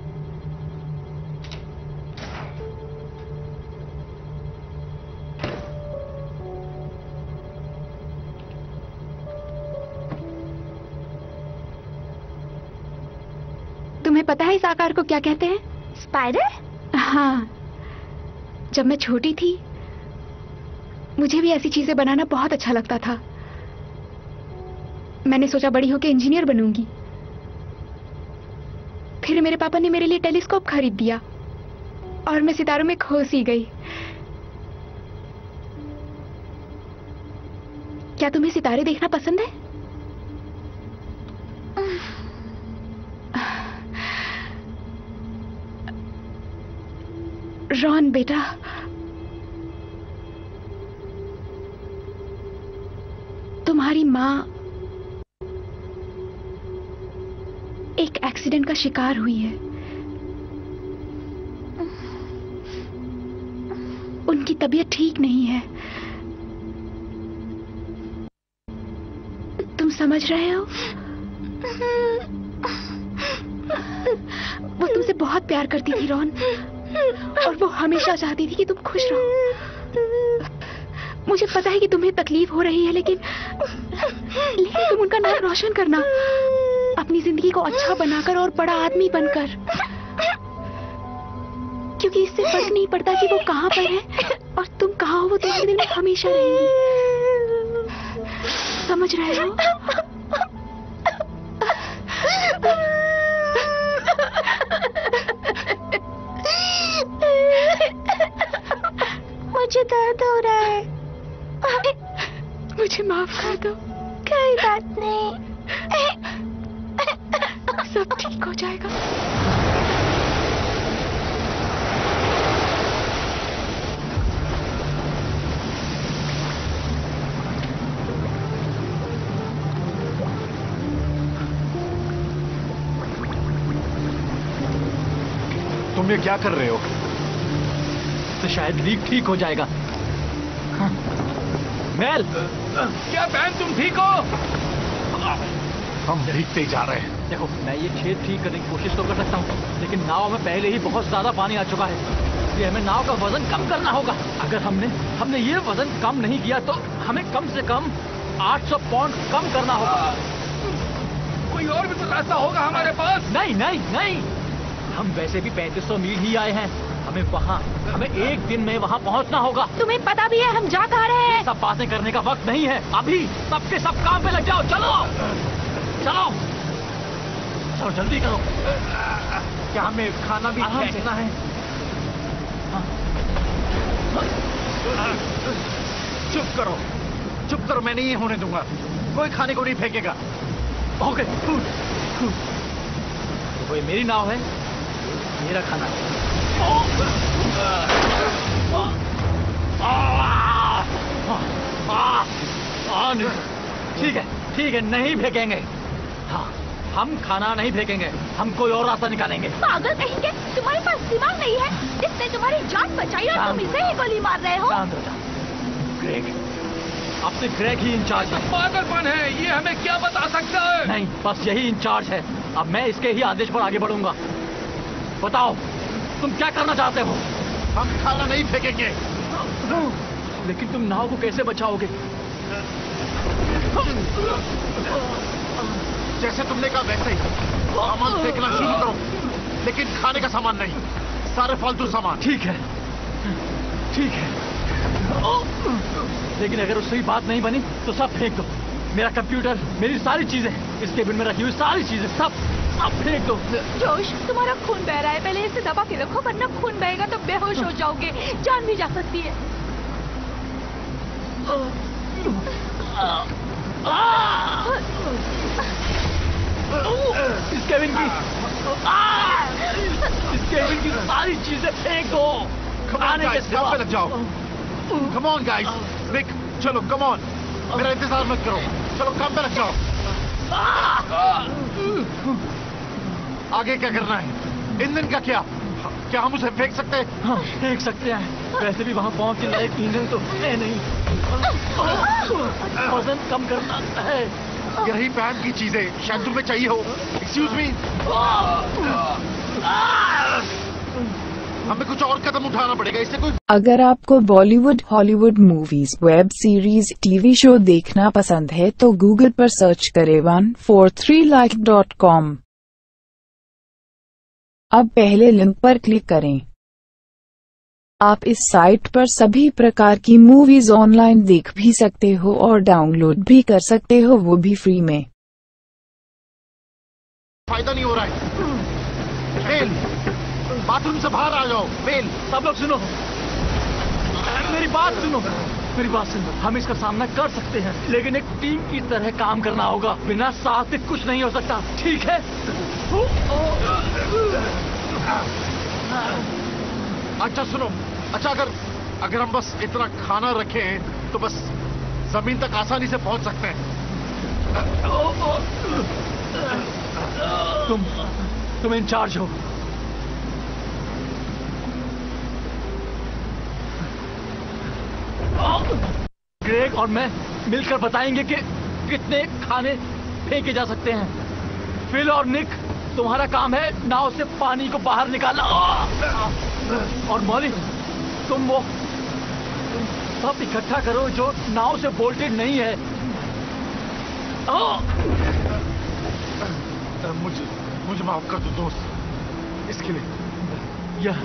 तुम्हें पता है इस आकार को क्या कहते हैं? स्पाइडर? हाँ, जब मैं छोटी थी मुझे भी ऐसी चीजें बनाना बहुत अच्छा लगता था। मैंने सोचा बड़ी होकर इंजीनियर बनूंगी। फिर मेरे पापा ने मेरे लिए टेलीस्कोप खरीद दिया और मैं सितारों में खो सी गई। क्या तुम्हें सितारे देखना पसंद है? रॉन बेटा, तुम्हारी माँ एक एक्सीडेंट का शिकार हुई है। उनकी तबीयत ठीक नहीं है। तुम समझ रहे हो? वो तुमसे बहुत प्यार करती थी रॉन, और वो हमेशा चाहती थी कि तुम खुश रहो। मुझे पता है कि तुम्हें तकलीफ हो रही है, लेकिन लेकिन तुम उनका नाम रोशन करना, अपनी जिंदगी को अच्छा बनाकर और बड़ा आदमी बनकर, क्योंकक्योंकि इससे फर्क नहीं पड़ता कि वो कहाँ पर है और तुम कहाँ हो, वो तुम्हारे दिल में हमेशा रहेंगी। समझ रहे हो? मुझे दर्द हो रहा है, मुझे माफ कर दो। कोई बात नहीं, सब ठीक हो जाएगा। तुम ये क्या कर रहे हो? तो शायद लीक ठीक हो जाएगा। हाँ। मेल, क्या बहन तुम ठीक हो? हम भीगते ही जा रहे हैं। देखो, मैं ये छेद ठीक करने की कोशिश तो कर सकता हूँ, लेकिन नाव में पहले ही बहुत ज्यादा पानी आ चुका है, इसलिए हमें नाव का वजन कम करना होगा। अगर हमने हमने ये वजन कम नहीं किया तो हमें कम से कम आठ सौ पाउंड कम करना होगा। कोई और भी तो रास्ता होगा हमारे पास? नहीं नहीं नहीं, हम वैसे भी पैंतीस सौ मील ही आए हैं। हमें वहाँ हमें एक दिन में वहाँ पहुँचना होगा। तुम्हें पता भी है हम जा कहाँ रहे हैं? सब बातें करने का वक्त नहीं है अभी। सबके सब काम पे लग जाओ। चलो चलो चलो, जल्दी करो। क्या हमें खाना भी फेंकना है? चुप करो, चुप करो, मैं नहीं होने दूंगा। कोई खाने को नहीं फेंकेगा। ओके। देखो ये मेरी नाव है, मेरा खाना है। ठीक है ठीक है, नहीं फेंकेंगे। हाँ, हम खाना नहीं फेंकेंगे, हम कोई और रास्ता निकालेंगे। पागल कहेंगे, तुम्हारे पास दिमाग नहीं है? इसने तुम्हारी जान बचाई और तुम इसे ही गोली मार रहे हो। ग्रेग, अब से ग्रेग ही इंचार्ज है। पागलपन है, ये हमें क्या बता सकता है? नहीं, बस यही इंचार्ज है। अब मैं इसके ही आदेश पर आगे बढ़ूंगा। बताओ, तुम क्या करना चाहते हो? हम खाना नहीं फेंकेंगे। लेकिन तुम नाव को कैसे बचाओगे? जैसे तुमने कहा वैसे ही सामान फेंकना शुरू करो, लेकिन खाने का सामान नहीं, सारे फालतू सामान। ठीक है ठीक है, लेकिन अगर उससे ही बात नहीं बनी तो सब फेंक दो। मेरा कंप्यूटर, मेरी सारी चीजें, इस केबिन में रखी हुई सारी चीजें, सब सब फेंक दो। जोश, तुम्हारा खून बह रहा है, पहले इसे दबा के रखो वरना खून बहेगा तो बेहोश हो जाओगे, जान भी जा सकती है। इस केबिन की इस केबिन की सारी चीजें फेंक दो। खाने के सिवा पे लग जाओ। कम ऑन गाइस, निक, चलो कम ऑन, मेरा इंतजार मत करो, चलो काम पे लग जाओ। आगे क्या करना है? ईंधन का क्या? क्या हम उसे फेंक सकते हैं? हाँ, फेंक सकते हैं। वैसे भी वहाँ पहुँचने लायक ईंधन तो है नहीं। वजन कम करना है। यही पैन की चीजें शायद तुम्हें चाहिए हो। एक्सक्यूज मी, हमें कुछ और कदम उठाना पड़ेगा, इससे कोई। अगर आपको Bollywood, Hollywood movies, web series, TV show देखना पसंद है तो गूगल पर सर्च करें one four three like dot com. अब पहले लिंक पर क्लिक करें। आप इस साइट पर सभी प्रकार की मूवीज ऑनलाइन देख भी सकते हो और डाउनलोड भी कर सकते हो, वो भी फ्री में। फायदा नहीं हो रहा है। मेल, बाथरूम से बाहर आ जाओ। मेल, सब लोग सुनो, मेरी बात सुनो, मेरी बात सुनो। हम इसका सामना कर सकते हैं, लेकिन एक टीम की तरह काम करना होगा। बिना साथ से कुछ नहीं हो सकता, ठीक है? अच्छा सुनो, अच्छा अगर अगर हम बस इतना खाना रखें तो बस जमीन तक आसानी से पहुंच सकते हैं। तुम तुम इंचार्ज हो। ग्रेग और मैं मिलकर बताएंगे कि कितने खाने फेंके जा सकते हैं। फिल और निक, तुम्हारा काम है नाव से पानी को बाहर निकालना। और मॉली, तुम वो सब इकट्ठा करो जो नाव से बोल्टेड नहीं है। मुझे मुझे माफ कर दो दोस्त, इसके लिए। यह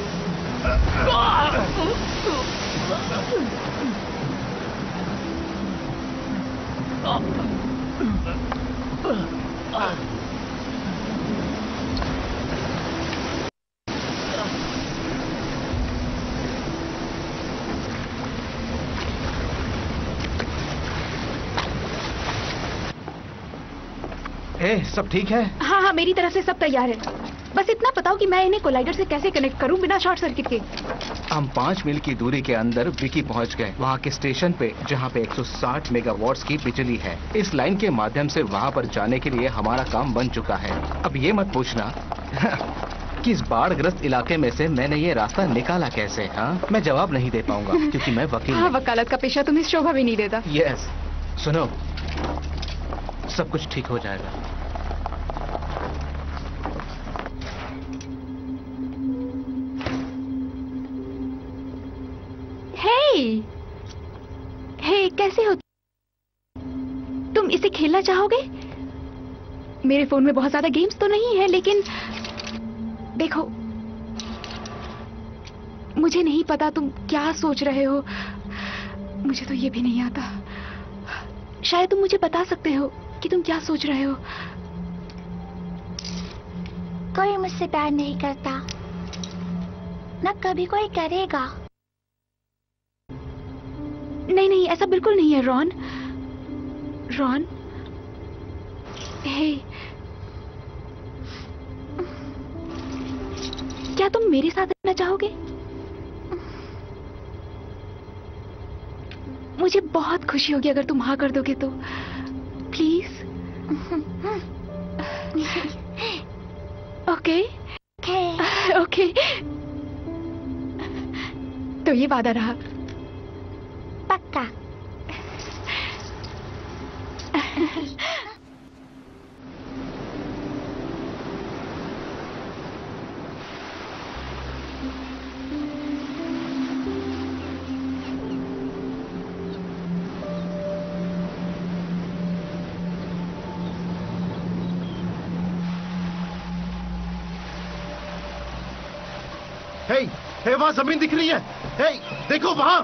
ए, सब ठीक है? हाँ हाँ, मेरी तरफ से सब तैयार है। बस इतना बताओ कि मैं इन्हें कोलाइडर से कैसे कनेक्ट करूं बिना शॉर्ट सर्किट के। हम पाँच मील की दूरी के अंदर विकी पहुंच गए, वहाँ के स्टेशन पे जहाँ पे एक सौ साठ मेगावाट्स की बिजली है। इस लाइन के माध्यम से वहाँ पर जाने के लिए हमारा काम बन चुका है। अब ये मत पूछना कि इस बाढ़ग्रस्त इलाके में से मैंने ये रास्ता निकाला कैसे। हाँ, मैं जवाब नहीं दे पाऊंगा क्योंकि मैं वकील हाँ, वकालत का पेशा तुम्हें शोभा भी नहीं देता। यस, सुनो, सब कुछ ठीक हो जाएगा। हे, हे, कैसे हो तुम? इसे खेलना चाहोगे? मेरे फोन में बहुत ज्यादा गेम्स तो नहीं है, लेकिन देखो, मुझे नहीं पता तुम क्या सोच रहे हो। मुझे तो ये भी नहीं आता। शायद तुम मुझे बता सकते हो कि तुम क्या सोच रहे हो। कोई मुझसे प्यार नहीं करता, न कभी कोई करेगा। नहीं नहीं, ऐसा बिल्कुल नहीं है रॉन। रॉन, हे, क्या तुम मेरे साथ रहना चाहोगे? मुझे बहुत खुशी होगी अगर तुम हाँ कर दोगे तो। प्लीज। ओके ओके, तो ये वादा रहा। पक्का। हे, हे वहां जमीन दिख रही है। हे, देखो वहां।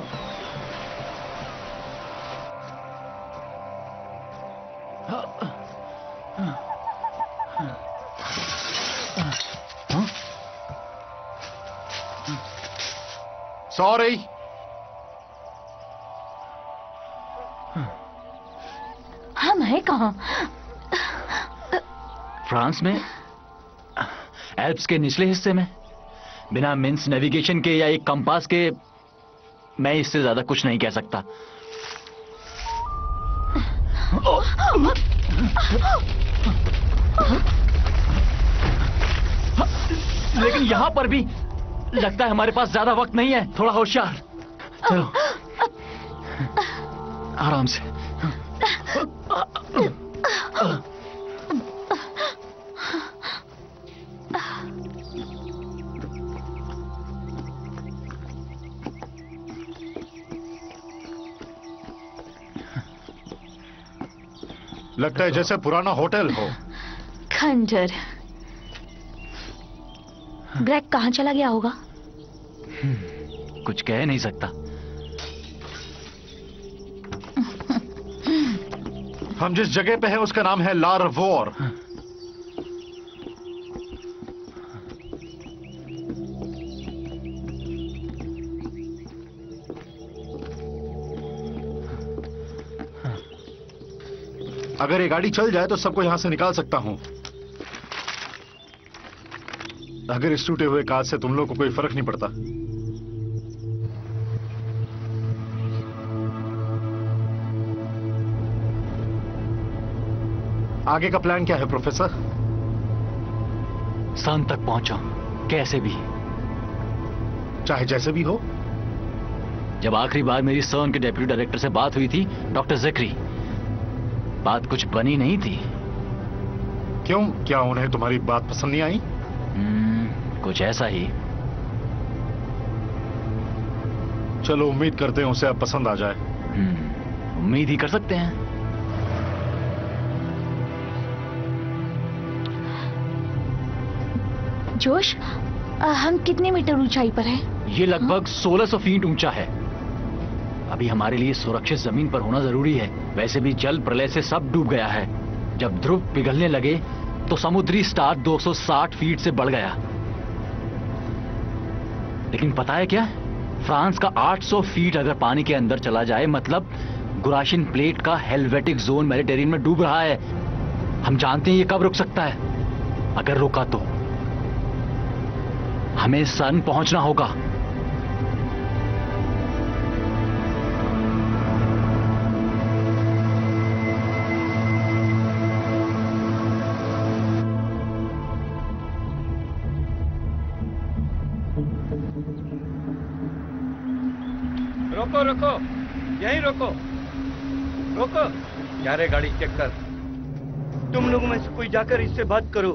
सॉरी। हम हैं कहाँ? फ्रांस में, एल्प्स के निचले हिस्से में, बिना मीन्स नेविगेशन के या एक कंपास के मैं इससे ज्यादा कुछ नहीं कह सकता। लेकिन यहां पर भी लगता है हमारे पास ज्यादा वक्त नहीं है। थोड़ा होशियार चलो, आराम से। लगता है जैसे पुराना होटल हो। खंजर। ग्रेग कहाँ चला गया होगा? कुछ कह नहीं सकता। हम जिस जगह पे हैं उसका नाम है ला रवोर। अगर ये गाड़ी चल जाए तो सबको यहां से निकाल सकता हूं। अगर इस टूटे हुए कांच से तुम लोग को कोई फर्क नहीं पड़ता। आगे का प्लान क्या है प्रोफेसर? सन तक पहुंचो कैसे भी, चाहे जैसे भी हो। जब आखिरी बार मेरी सन के डेप्यूटी डायरेक्टर से बात हुई थी, डॉक्टर ज़िक्री, बात कुछ बनी नहीं थी। क्यों? क्या उन्हें तुम्हारी बात पसंद नहीं आई? hmm, कुछ ऐसा ही। चलो उम्मीद करते हैं उसे अब पसंद आ जाए। hmm, उम्मीद ही कर सकते हैं। जोश, आ, हम कितने मीटर ऊंचाई पर हैं? ये लगभग सोलह सौ फीट ऊंचा है। अभी हमारे लिए सुरक्षित जमीन पर होना जरूरी है। वैसे भी जल प्रलय से सब डूब गया है। जब ध्रुव पिघलने लगे तो समुद्री स्टार दो सौ साठ फीट से बढ़ गया। लेकिन पता है क्या, फ्रांस का आठ सौ फीट अगर पानी के अंदर चला जाए, मतलब गुराशिन प्लेट का हेल्वेटिक जोन मेडिटेरियन में डूब रहा है। हम जानते हैं ये कब रुक सकता है। अगर रुका तो हमें सन पहुंचना होगा। रोको रोको, यहीं रोको रोको। जा रे गाड़ी चेक कर। तुम लोगों में से कोई जाकर इससे बात करो।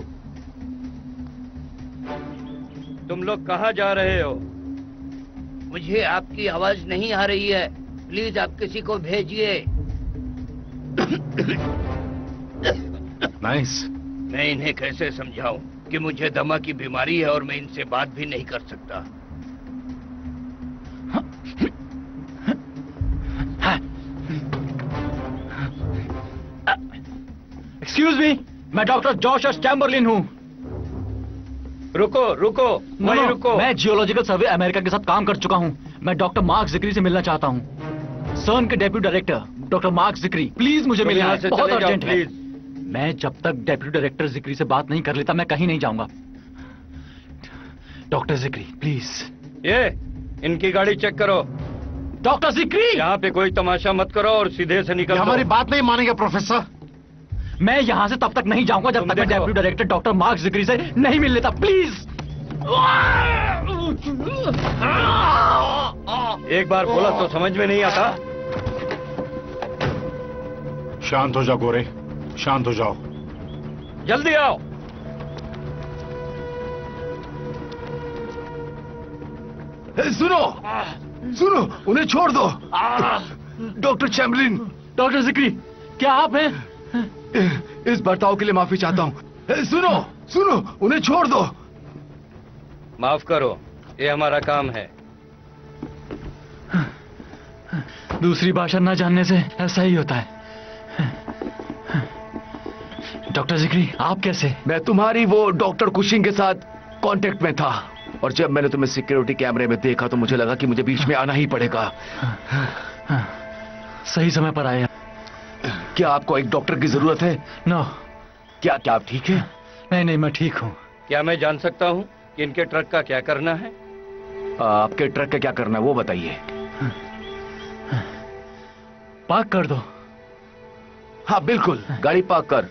तुम लोग कहाँ जा रहे हो? मुझे आपकी आवाज नहीं आ रही है। प्लीज आप किसी को भेजिए। नाइस। मैं इन्हें कैसे समझाऊं कि मुझे दमा की बीमारी है और मैं इनसे बात भी नहीं कर सकता। एक्सक्यूज मी, मैं डॉक्टर जॉश चैम्बरलिन हूँ। रुको रुको, वहीं रुको। मैं जियोलॉजिकल सर्वे अमेरिका के साथ काम कर चुका हूँ। मैं डॉक्टर मार्क ज़िक्री से मिलना चाहता हूँ। सर्न के deputy director doctor Mark Zikri, please मुझे मिलना है, बहुत अर्जेंट है। मैं जब तक डेप्यूटी डायरेक्टर ज़िक्री से बात नहीं कर लेता मैं कहीं नहीं जाऊंगा। Doctor Zikri please. ये इनकी गाड़ी चेक करो। डॉक्टर जिक्री, यहाँ पे कोई तमाशा मत करो और सीधे से निकल। हमारी बात नहीं मानेंगे प्रोफेसर। मैं यहाँ से तब तक नहीं जाऊंगा जब तक मैं deputy director doctor Mark Zikri से नहीं मिल लेता। प्लीज। एक बार बोला तो समझ में नहीं आता। शांत हो जाओ गोरे, शांत हो जाओ। जल्दी आओ। सुनो सुनो, उन्हें छोड़ दो। Doctor Chamberlain. डॉक्टर जिक्री, क्या आप हैं? इस बर्ताव के लिए माफी चाहता हूँ। सुनो सुनो, उन्हें छोड़ दो। माफ करो, ये हमारा काम है। दूसरी भाषा न जानने से ऐसा ही होता है। डॉक्टर जिक्री, आप कैसे? मैं तुम्हारी वो डॉक्टर कुशिंग के साथ कांटेक्ट में था, और जब मैंने तुम्हें सिक्योरिटी कैमरे में देखा तो मुझे लगा कि मुझे बीच में आना ही पड़ेगा। सही समय पर आया। क्या आपको एक डॉक्टर की जरूरत है? नो। क्या क्या आप ठीक है? नहीं नहीं, मैं ठीक हूँ। क्या मैं जान सकता हूँ कि इनके ट्रक का क्या करना है? आपके ट्रक का क्या करना है वो बताइए। पार्क कर दो। हाँ बिल्कुल, गाड़ी पार्क कर।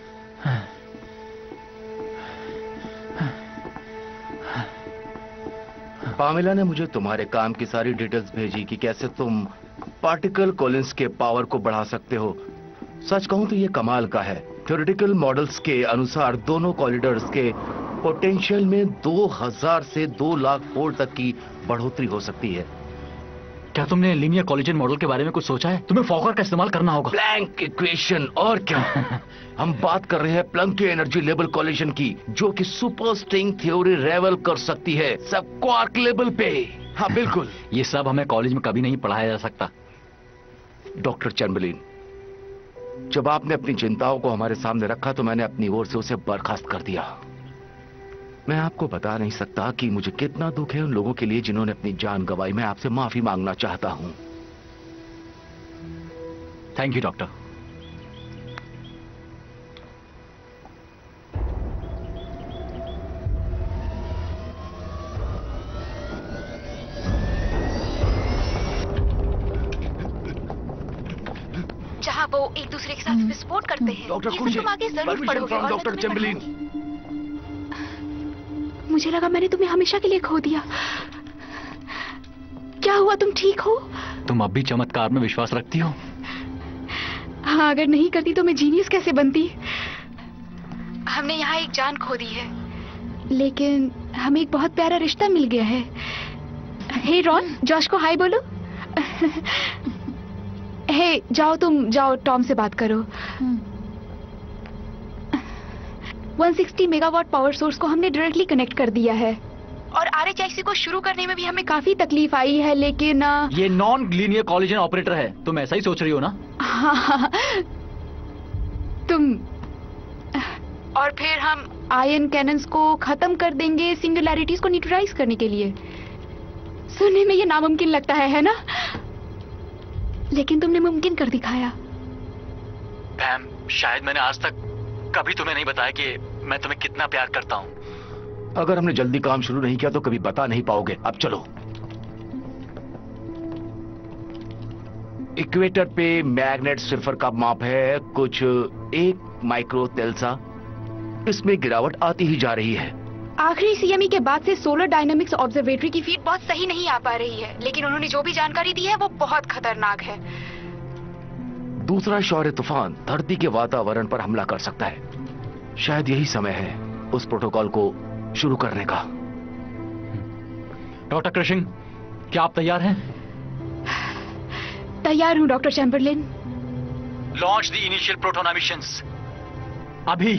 पामेला ने मुझे तुम्हारे काम की सारी डिटेल्स भेजी कि कैसे तुम पार्टिकल कोलिन्स के पावर को बढ़ा सकते हो। सच कहूं तो ये कमाल का है। थ्योरेटिकल मॉडल्स के अनुसार दोनों कॉरिडोर्स के पोटेंशियल में दो हज़ार से दो लाख वोल्ट तक की बढ़ोतरी हो सकती है। क्या तुमने लीनियर कोलिजन मॉडल के बारे में कुछ सोचा है? तुम्हें फॉकर का इस्तेमाल करना होगा। प्लैंक इक्वेशन, और क्या। हम बात कर रहे हैं प्लैंक के एनर्जी लेवल कोलिजन की, जो कि सुपर स्ट्रिंग थ्योरी रेवल कर सकती है सब क्वार्क लेवल पे। हाँ बिल्कुल। ये सब हमें कॉलेज में कभी नहीं पढ़ाया जा सकता। डॉक्टर चैम्बरलिन, जब आपने अपनी चिंताओं को हमारे सामने रखा तो मैंने अपनी ओर से उसे बर्खास्त कर दिया। मैं आपको बता नहीं सकता कि मुझे कितना दुख है उन लोगों के लिए जिन्होंने अपनी जान गंवाई। मैं आपसे माफी मांगना चाहता हूं। Thank you doctor. जहाँ वो एक दूसरे के साथ विस्फोट करते हैं, डॉक्टर ये सब तुम आगे जरूर पढ़ोगे। और डॉक्टर चैम्बरलिन, मुझे लगा मैंने तुम्हें हमेशा के लिए खो दिया। क्या हुआ, तुम ठीक हो? तुम अब भी चमत्कार में विश्वास रखती हो? हाँ, अगर नहीं करती तो मैं जीनियस कैसे बनती। हमने यहाँ एक जान खो दी है, लेकिन हमें एक बहुत प्यारा रिश्ता मिल गया है। हे रॉन, जॉश को हाय बोलो। हे, जाओ तुम जाओ, टॉम से बात करो। एक सौ साठ मेगावाट पावर सोर्स को हमने डायरेक्टली कनेक्ट कर दिया है, और आरएचआईसी को शुरू करने में भी हमें काफी तकलीफ आई है, लेकिन ये नॉन लीनियर कोलिजन ऑपरेटर है। तुम ऐसा ही सोच रही हो ना? हाँ, तुम। और फिर हम आयन कैनन्स को खत्म कर देंगे सिंगुलैरिटीज को न्यूट्रलाइज करने के लिए। सुनने में ये नामुमकिन लगता है, है ना? लेकिन तुमने मुमकिन कर दिखाया। पैम, शायद मैंने आज तक कभी तुम्हें नहीं बताया कि मैं तुम्हें कितना प्यार करता हूँ। अगर हमने जल्दी काम शुरू नहीं किया तो कभी बता नहीं पाओगे। अब चलो। इक्वेटर पे मैग्नेट सिल्फर का माप है कुछ एक माइक्रो तेल्सा। इसमें गिरावट आती ही जा रही है। आखिरी सीएमई के बाद से सोलर डायनामिक्स ऑब्जर्वेटरी की फीड बहुत सही नहीं आ पा रही है, लेकिन उन्होंने जो भी जानकारी दी है वो बहुत खतरनाक है। दूसरा शौर्य तूफान धरती के वातावरण पर हमला कर सकता है। शायद यही समय है उस प्रोटोकॉल को शुरू करने का। डॉक्टर क्रशिंग, क्या आप तैयार हैं? तैयार हूं doctor Chamberlin. Launch the initial proton missions अभी।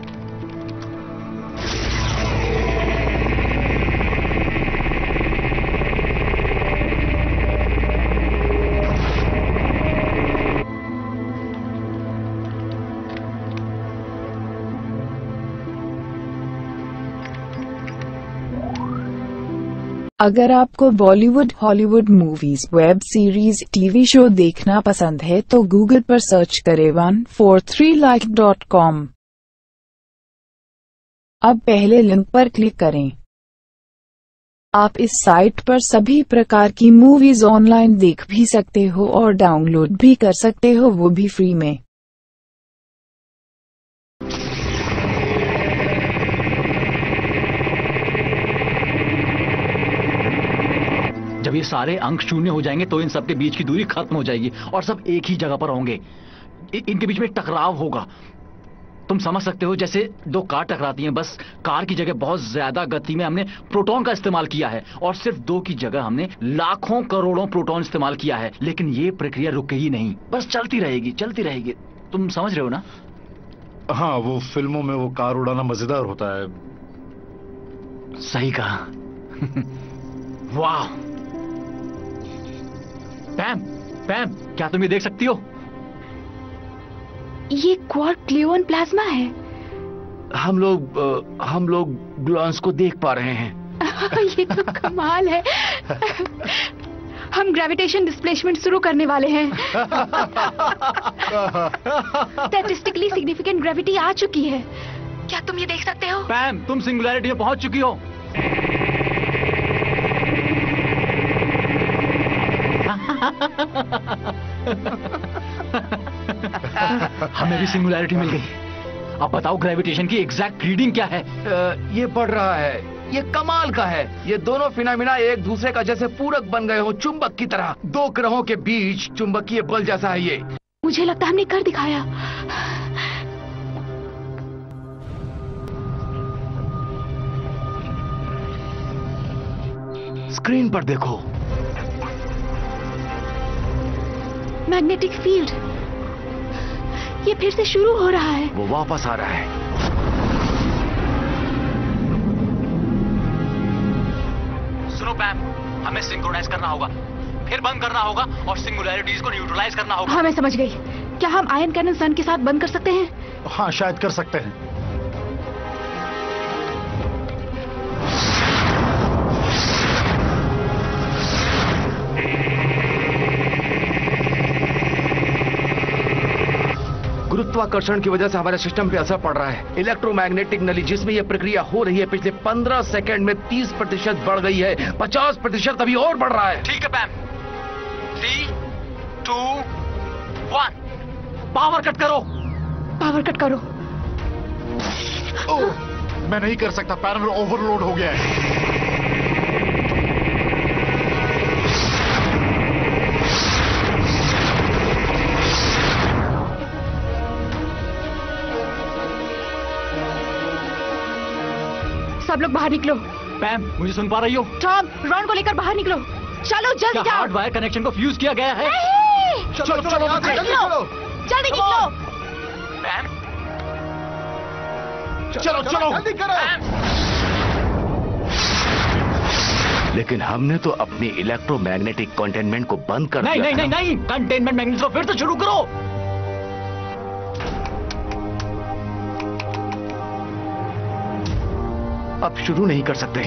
अगर आपको Bollywood, Hollywood movies, web series, TV show देखना पसंद है तो गूगल पर सर्च करें one four three like dot com. अब पहले लिंक पर क्लिक करें। आप इस साइट पर सभी प्रकार की मूवीज ऑनलाइन देख भी सकते हो और डाउनलोड भी कर सकते हो, वो भी फ्री में। जब ये सारे अंक शून्य हो जाएंगे तो इन सबके बीच की दूरी खत्म हो जाएगी और सब एक ही जगह पर होंगे। इ- इनके बीच में टकराव होगा। तुम समझ सकते हो, जैसे दो कार टकराती हैं, बस कार की जगह बहुत ज्यादा गति में हमने प्रोटॉन का इस्तेमाल किया है और सिर्फ दो की जगह हमने लाखों करोड़ों प्रोटॉन इस्तेमाल किया है। लेकिन ये प्रक्रिया रुकेगी नहीं, बस चलती रहेगी चलती रहेगी। तुम समझ रहे हो ना? हाँ, वो फिल्मों में वो कार उड़ाना मजेदार होता है। सही कहा। वाह। पैम, पैम, क्या तुम ये देख सकती हो? ये क्वार्क ग्लूऑन प्लाज्मा है। हम लोग अ, हम लोग ग्लूऑन्स को देख पा रहे हैं। ये तो कमाल है। हम ग्रेविटेशन डिस्प्लेसमेंट शुरू करने वाले हैं। स्टैटिस्टिकली सिग्निफिकेंट ग्रेविटी आ चुकी है। क्या तुम ये देख सकते हो? पैम, तुम सिंगुलैरिटी में पहुंच चुकी हो। हमें भी सिंगुलैरिटी मिल गई। अब बताओ ग्रेविटेशन की एग्जैक्ट रीडिंग क्या है? अ, ये बढ़ रहा है। ये कमाल का है। ये दोनों फिनोमिना एक दूसरे का जैसे पूरक बन गए हो, चुंबक की तरह। दो ग्रहों के बीच चुंबकीय बल जैसा है ये। मुझे लगता हमने कर दिखाया। स्क्रीन पर देखो। मैग्नेटिक फील्ड ये फिर से शुरू हो रहा है। वो वापस आ रहा है। सुनो पैम, हमें सिंक्रोनाइज करना होगा, फिर बंद करना होगा और सिंगुलैरिटीज को न्यूट्रलाइज करना होगा। हाँ, मैं समझ गई। क्या हम आयन कैनन सन के साथ बंद कर सकते हैं? हाँ, शायद कर सकते हैं। गुरुत्वाकर्षण की वजह से हमारे सिस्टम पे असर पड़ रहा है। इलेक्ट्रोमैग्नेटिक नली जिसमें यह प्रक्रिया हो रही है पिछले पंद्रह सेकंड में तीस प्रतिशत बढ़ गई है। पचास प्रतिशत अभी और बढ़ रहा है। ठीक है Pam. Three, two, one, power cut करो। पावर कट करो। ओह, मैं नहीं कर सकता, पैनल ओवरलोड हो गया है। सब लोग बाहर निकलो। पैम, मुझे सुन पा रही हो? टॉम, रॉन को लेकर बाहर निकलो। चलो जल्दी जाओ। हार्ड वायर कनेक्शन को फ्यूज किया गया है। चलो चलो चलो जल्दी निकलो, जल्दी निकलो। पैम, चलो चलो जल्दी करो। लेकिन हमने तो अपनी इलेक्ट्रोमैग्नेटिक कंटेनमेंट को बंद कर नहीं दिया। नहीं नहीं नहीं, कंटेनमेंट मैग्नेट को फिर से शुरू करो। अब शुरू नहीं कर सकते।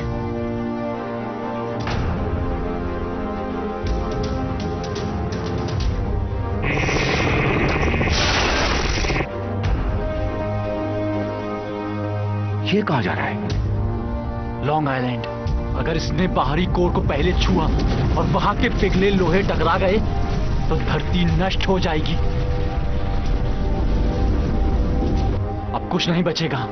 ये कहां जा रहा है? Long Island. अगर इसने बाहरी कोर को पहले छुआ और वहां के पिघले लोहे टकरा गए तो धरती नष्ट हो जाएगी। अब कुछ नहीं बचेगा।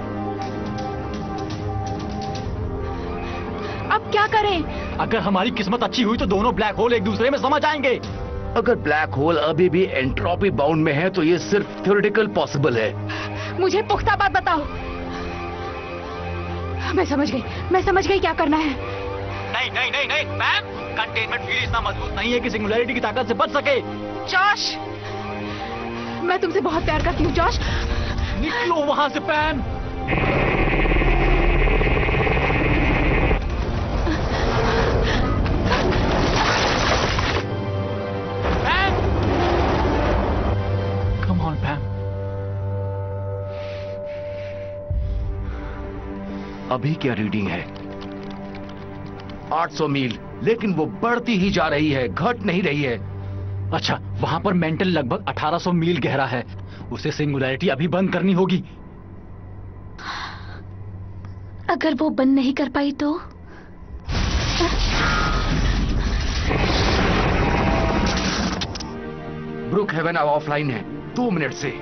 अब क्या करें? अगर हमारी किस्मत अच्छी हुई तो दोनों ब्लैक होल एक दूसरे में समा जाएंगे। अगर ब्लैक होल अभी भी एंट्रोपी बाउंड में है तो ये सिर्फ थ्योरेटिकल पॉसिबल है। मुझे पुख्ता बात बताओ। मैं समझ गई, मैं समझ गई क्या करना है। नहीं नहीं नहीं नहीं मैम, कंटेनमेंट फील्ड इतना मजबूत नहीं है कि सिंगुलैरिटी की ताकत से बच सके। जॉश, मैं तुमसे बहुत प्यार करती हूँ जॉश। निकलो वहां से पैम। Come on, Pam. अभी क्या रीडिंग है? आठ सौ मील, लेकिन वो बढ़ती ही जा रही है, घट नहीं रही है। अच्छा, वहां पर मेंटल लगभग अठारह सौ मील गहरा है। उसे सिंगुलैरिटी अभी बंद करनी होगी। अगर वो बंद नहीं कर पाई तो? ब्रुक हेवन अब ऑफलाइन है, दो मिनट से।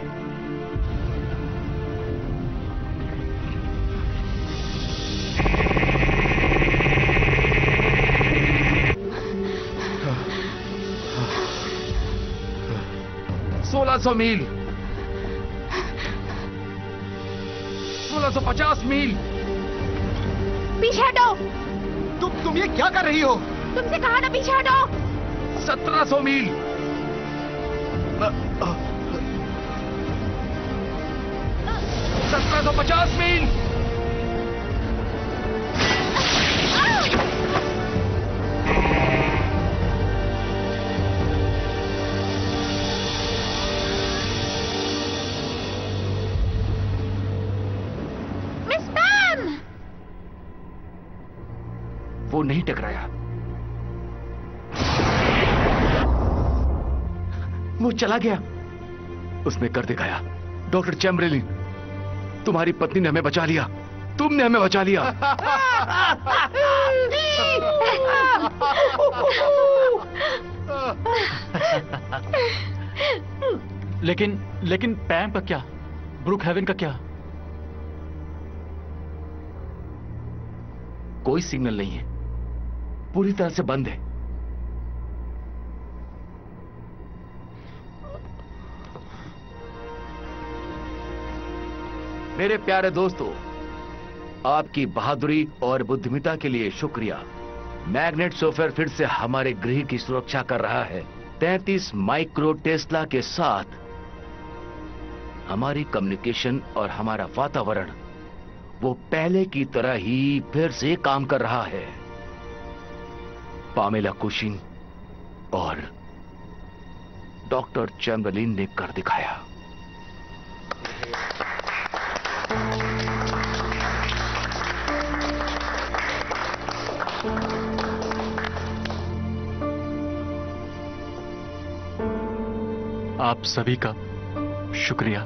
सोलह सौ मील, सोलह सौ पचास मील। पीछे हटो। तुम तुम ये क्या कर रही हो? तुमसे कहा ना पीछे हटो। सत्रह सौ मील, सत्रह सौ पचास मील। मिस पैम! वो नहीं टकराया, वो चला गया। उसने कर दिखाया। डॉक्टर चैम्बरलिन, तुम्हारी पत्नी ने हमें बचा लिया, तुमने हमें बचा लिया। लेकिन लेकिन पैम का क्या? ब्रुक हेवन का क्या? कोई सिग्नल नहीं है, पूरी तरह से बंद है। मेरे प्यारे दोस्तों, आपकी बहादुरी और बुद्धिमत्ता के लिए शुक्रिया। मैग्नेट सॉफ्टवेयर फिर से हमारे गृह की सुरक्षा कर रहा है। तैंतीस माइक्रो टेस्ला के साथ हमारी कम्युनिकेशन और हमारा वातावरण वो पहले की तरह ही फिर से काम कर रहा है। पामेला कुशिंग और डॉक्टर चैम्बरलिन ने कर दिखाया। आप सभी का शुक्रिया।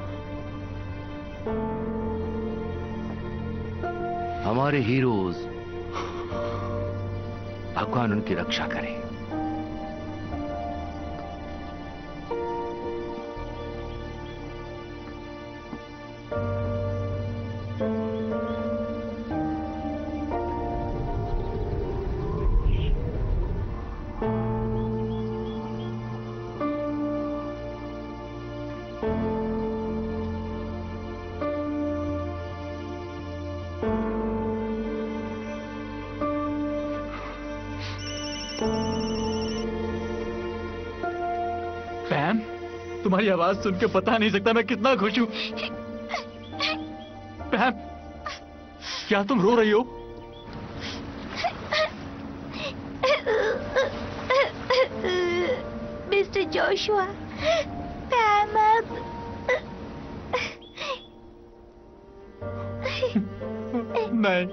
हमारे हीरोज, भगवान उनकी रक्षा करे। पैम, तुम्हारी आवाज सुन के पता नहीं सकता मैं कितना खुश हूं। पैम, क्या तुम रो रही हो? मिस्टर जोशुआ, पैम अब नहीं,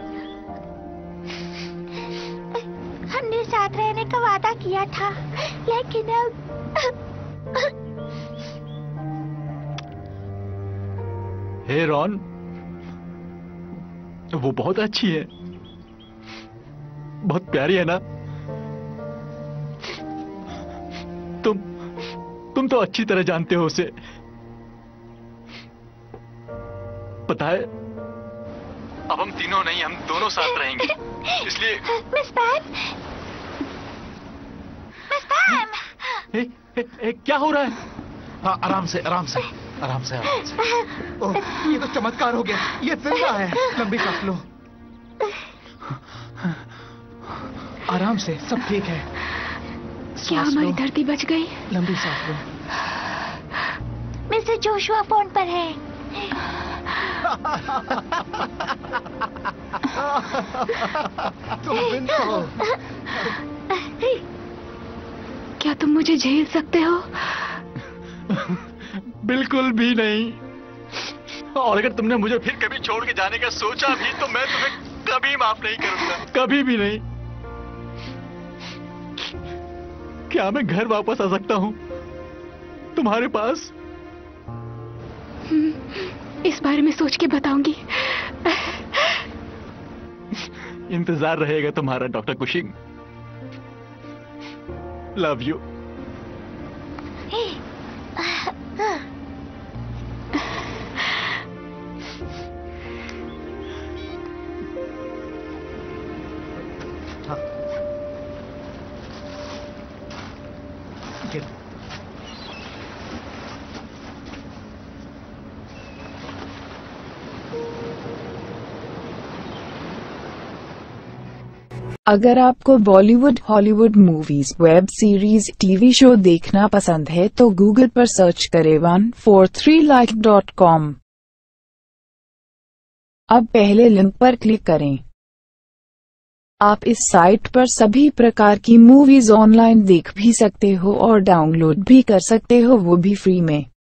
हमने साथ रहने का वादा किया था, लेकिन अब हे रॉन, वो बहुत अच्छी है, बहुत प्यारी है ना? तुम तुम तो अच्छी तरह जानते हो उसे। पता है, अब हम तीनों नहीं, हम दोनों साथ रहेंगे, इसलिए मिस पैम, मिस पैम, ए, ए, ए, क्या हो रहा है? हाँ, आराम से आराम से आराम से आराम से। ओह, ये तो चमत्कार हो गया, ये जिंदा है। लंबी सांस लो, आराम से, सब ठीक है। क्या हमारी धरती बच गई? लंबी सांस लो। मिस्टर जोशुआ फोन पर है। तुम जिंदा हो। क्या तुम मुझे झेल सकते हो? बिल्कुल भी नहीं। और अगर तुमने मुझे फिर कभी छोड़ के जाने का सोचा भी तो मैं तुम्हें कभी माफ नहीं करूंगा, कभी भी नहीं। क्या मैं घर वापस आ सकता हूं तुम्हारे पास? इस बारे में सोच के बताऊंगी। इंतजार रहेगा तुम्हारा डॉक्टर कुशिंग। Love you. अगर आपको Bollywood, Hollywood movies, web series, TV show देखना पसंद है तो गूगल पर सर्च करें one four three like dot com. अब पहले लिंक पर क्लिक करें। आप इस साइट पर सभी प्रकार की मूवीज ऑनलाइन देख भी सकते हो और डाउनलोड भी कर सकते हो, वो भी फ्री में।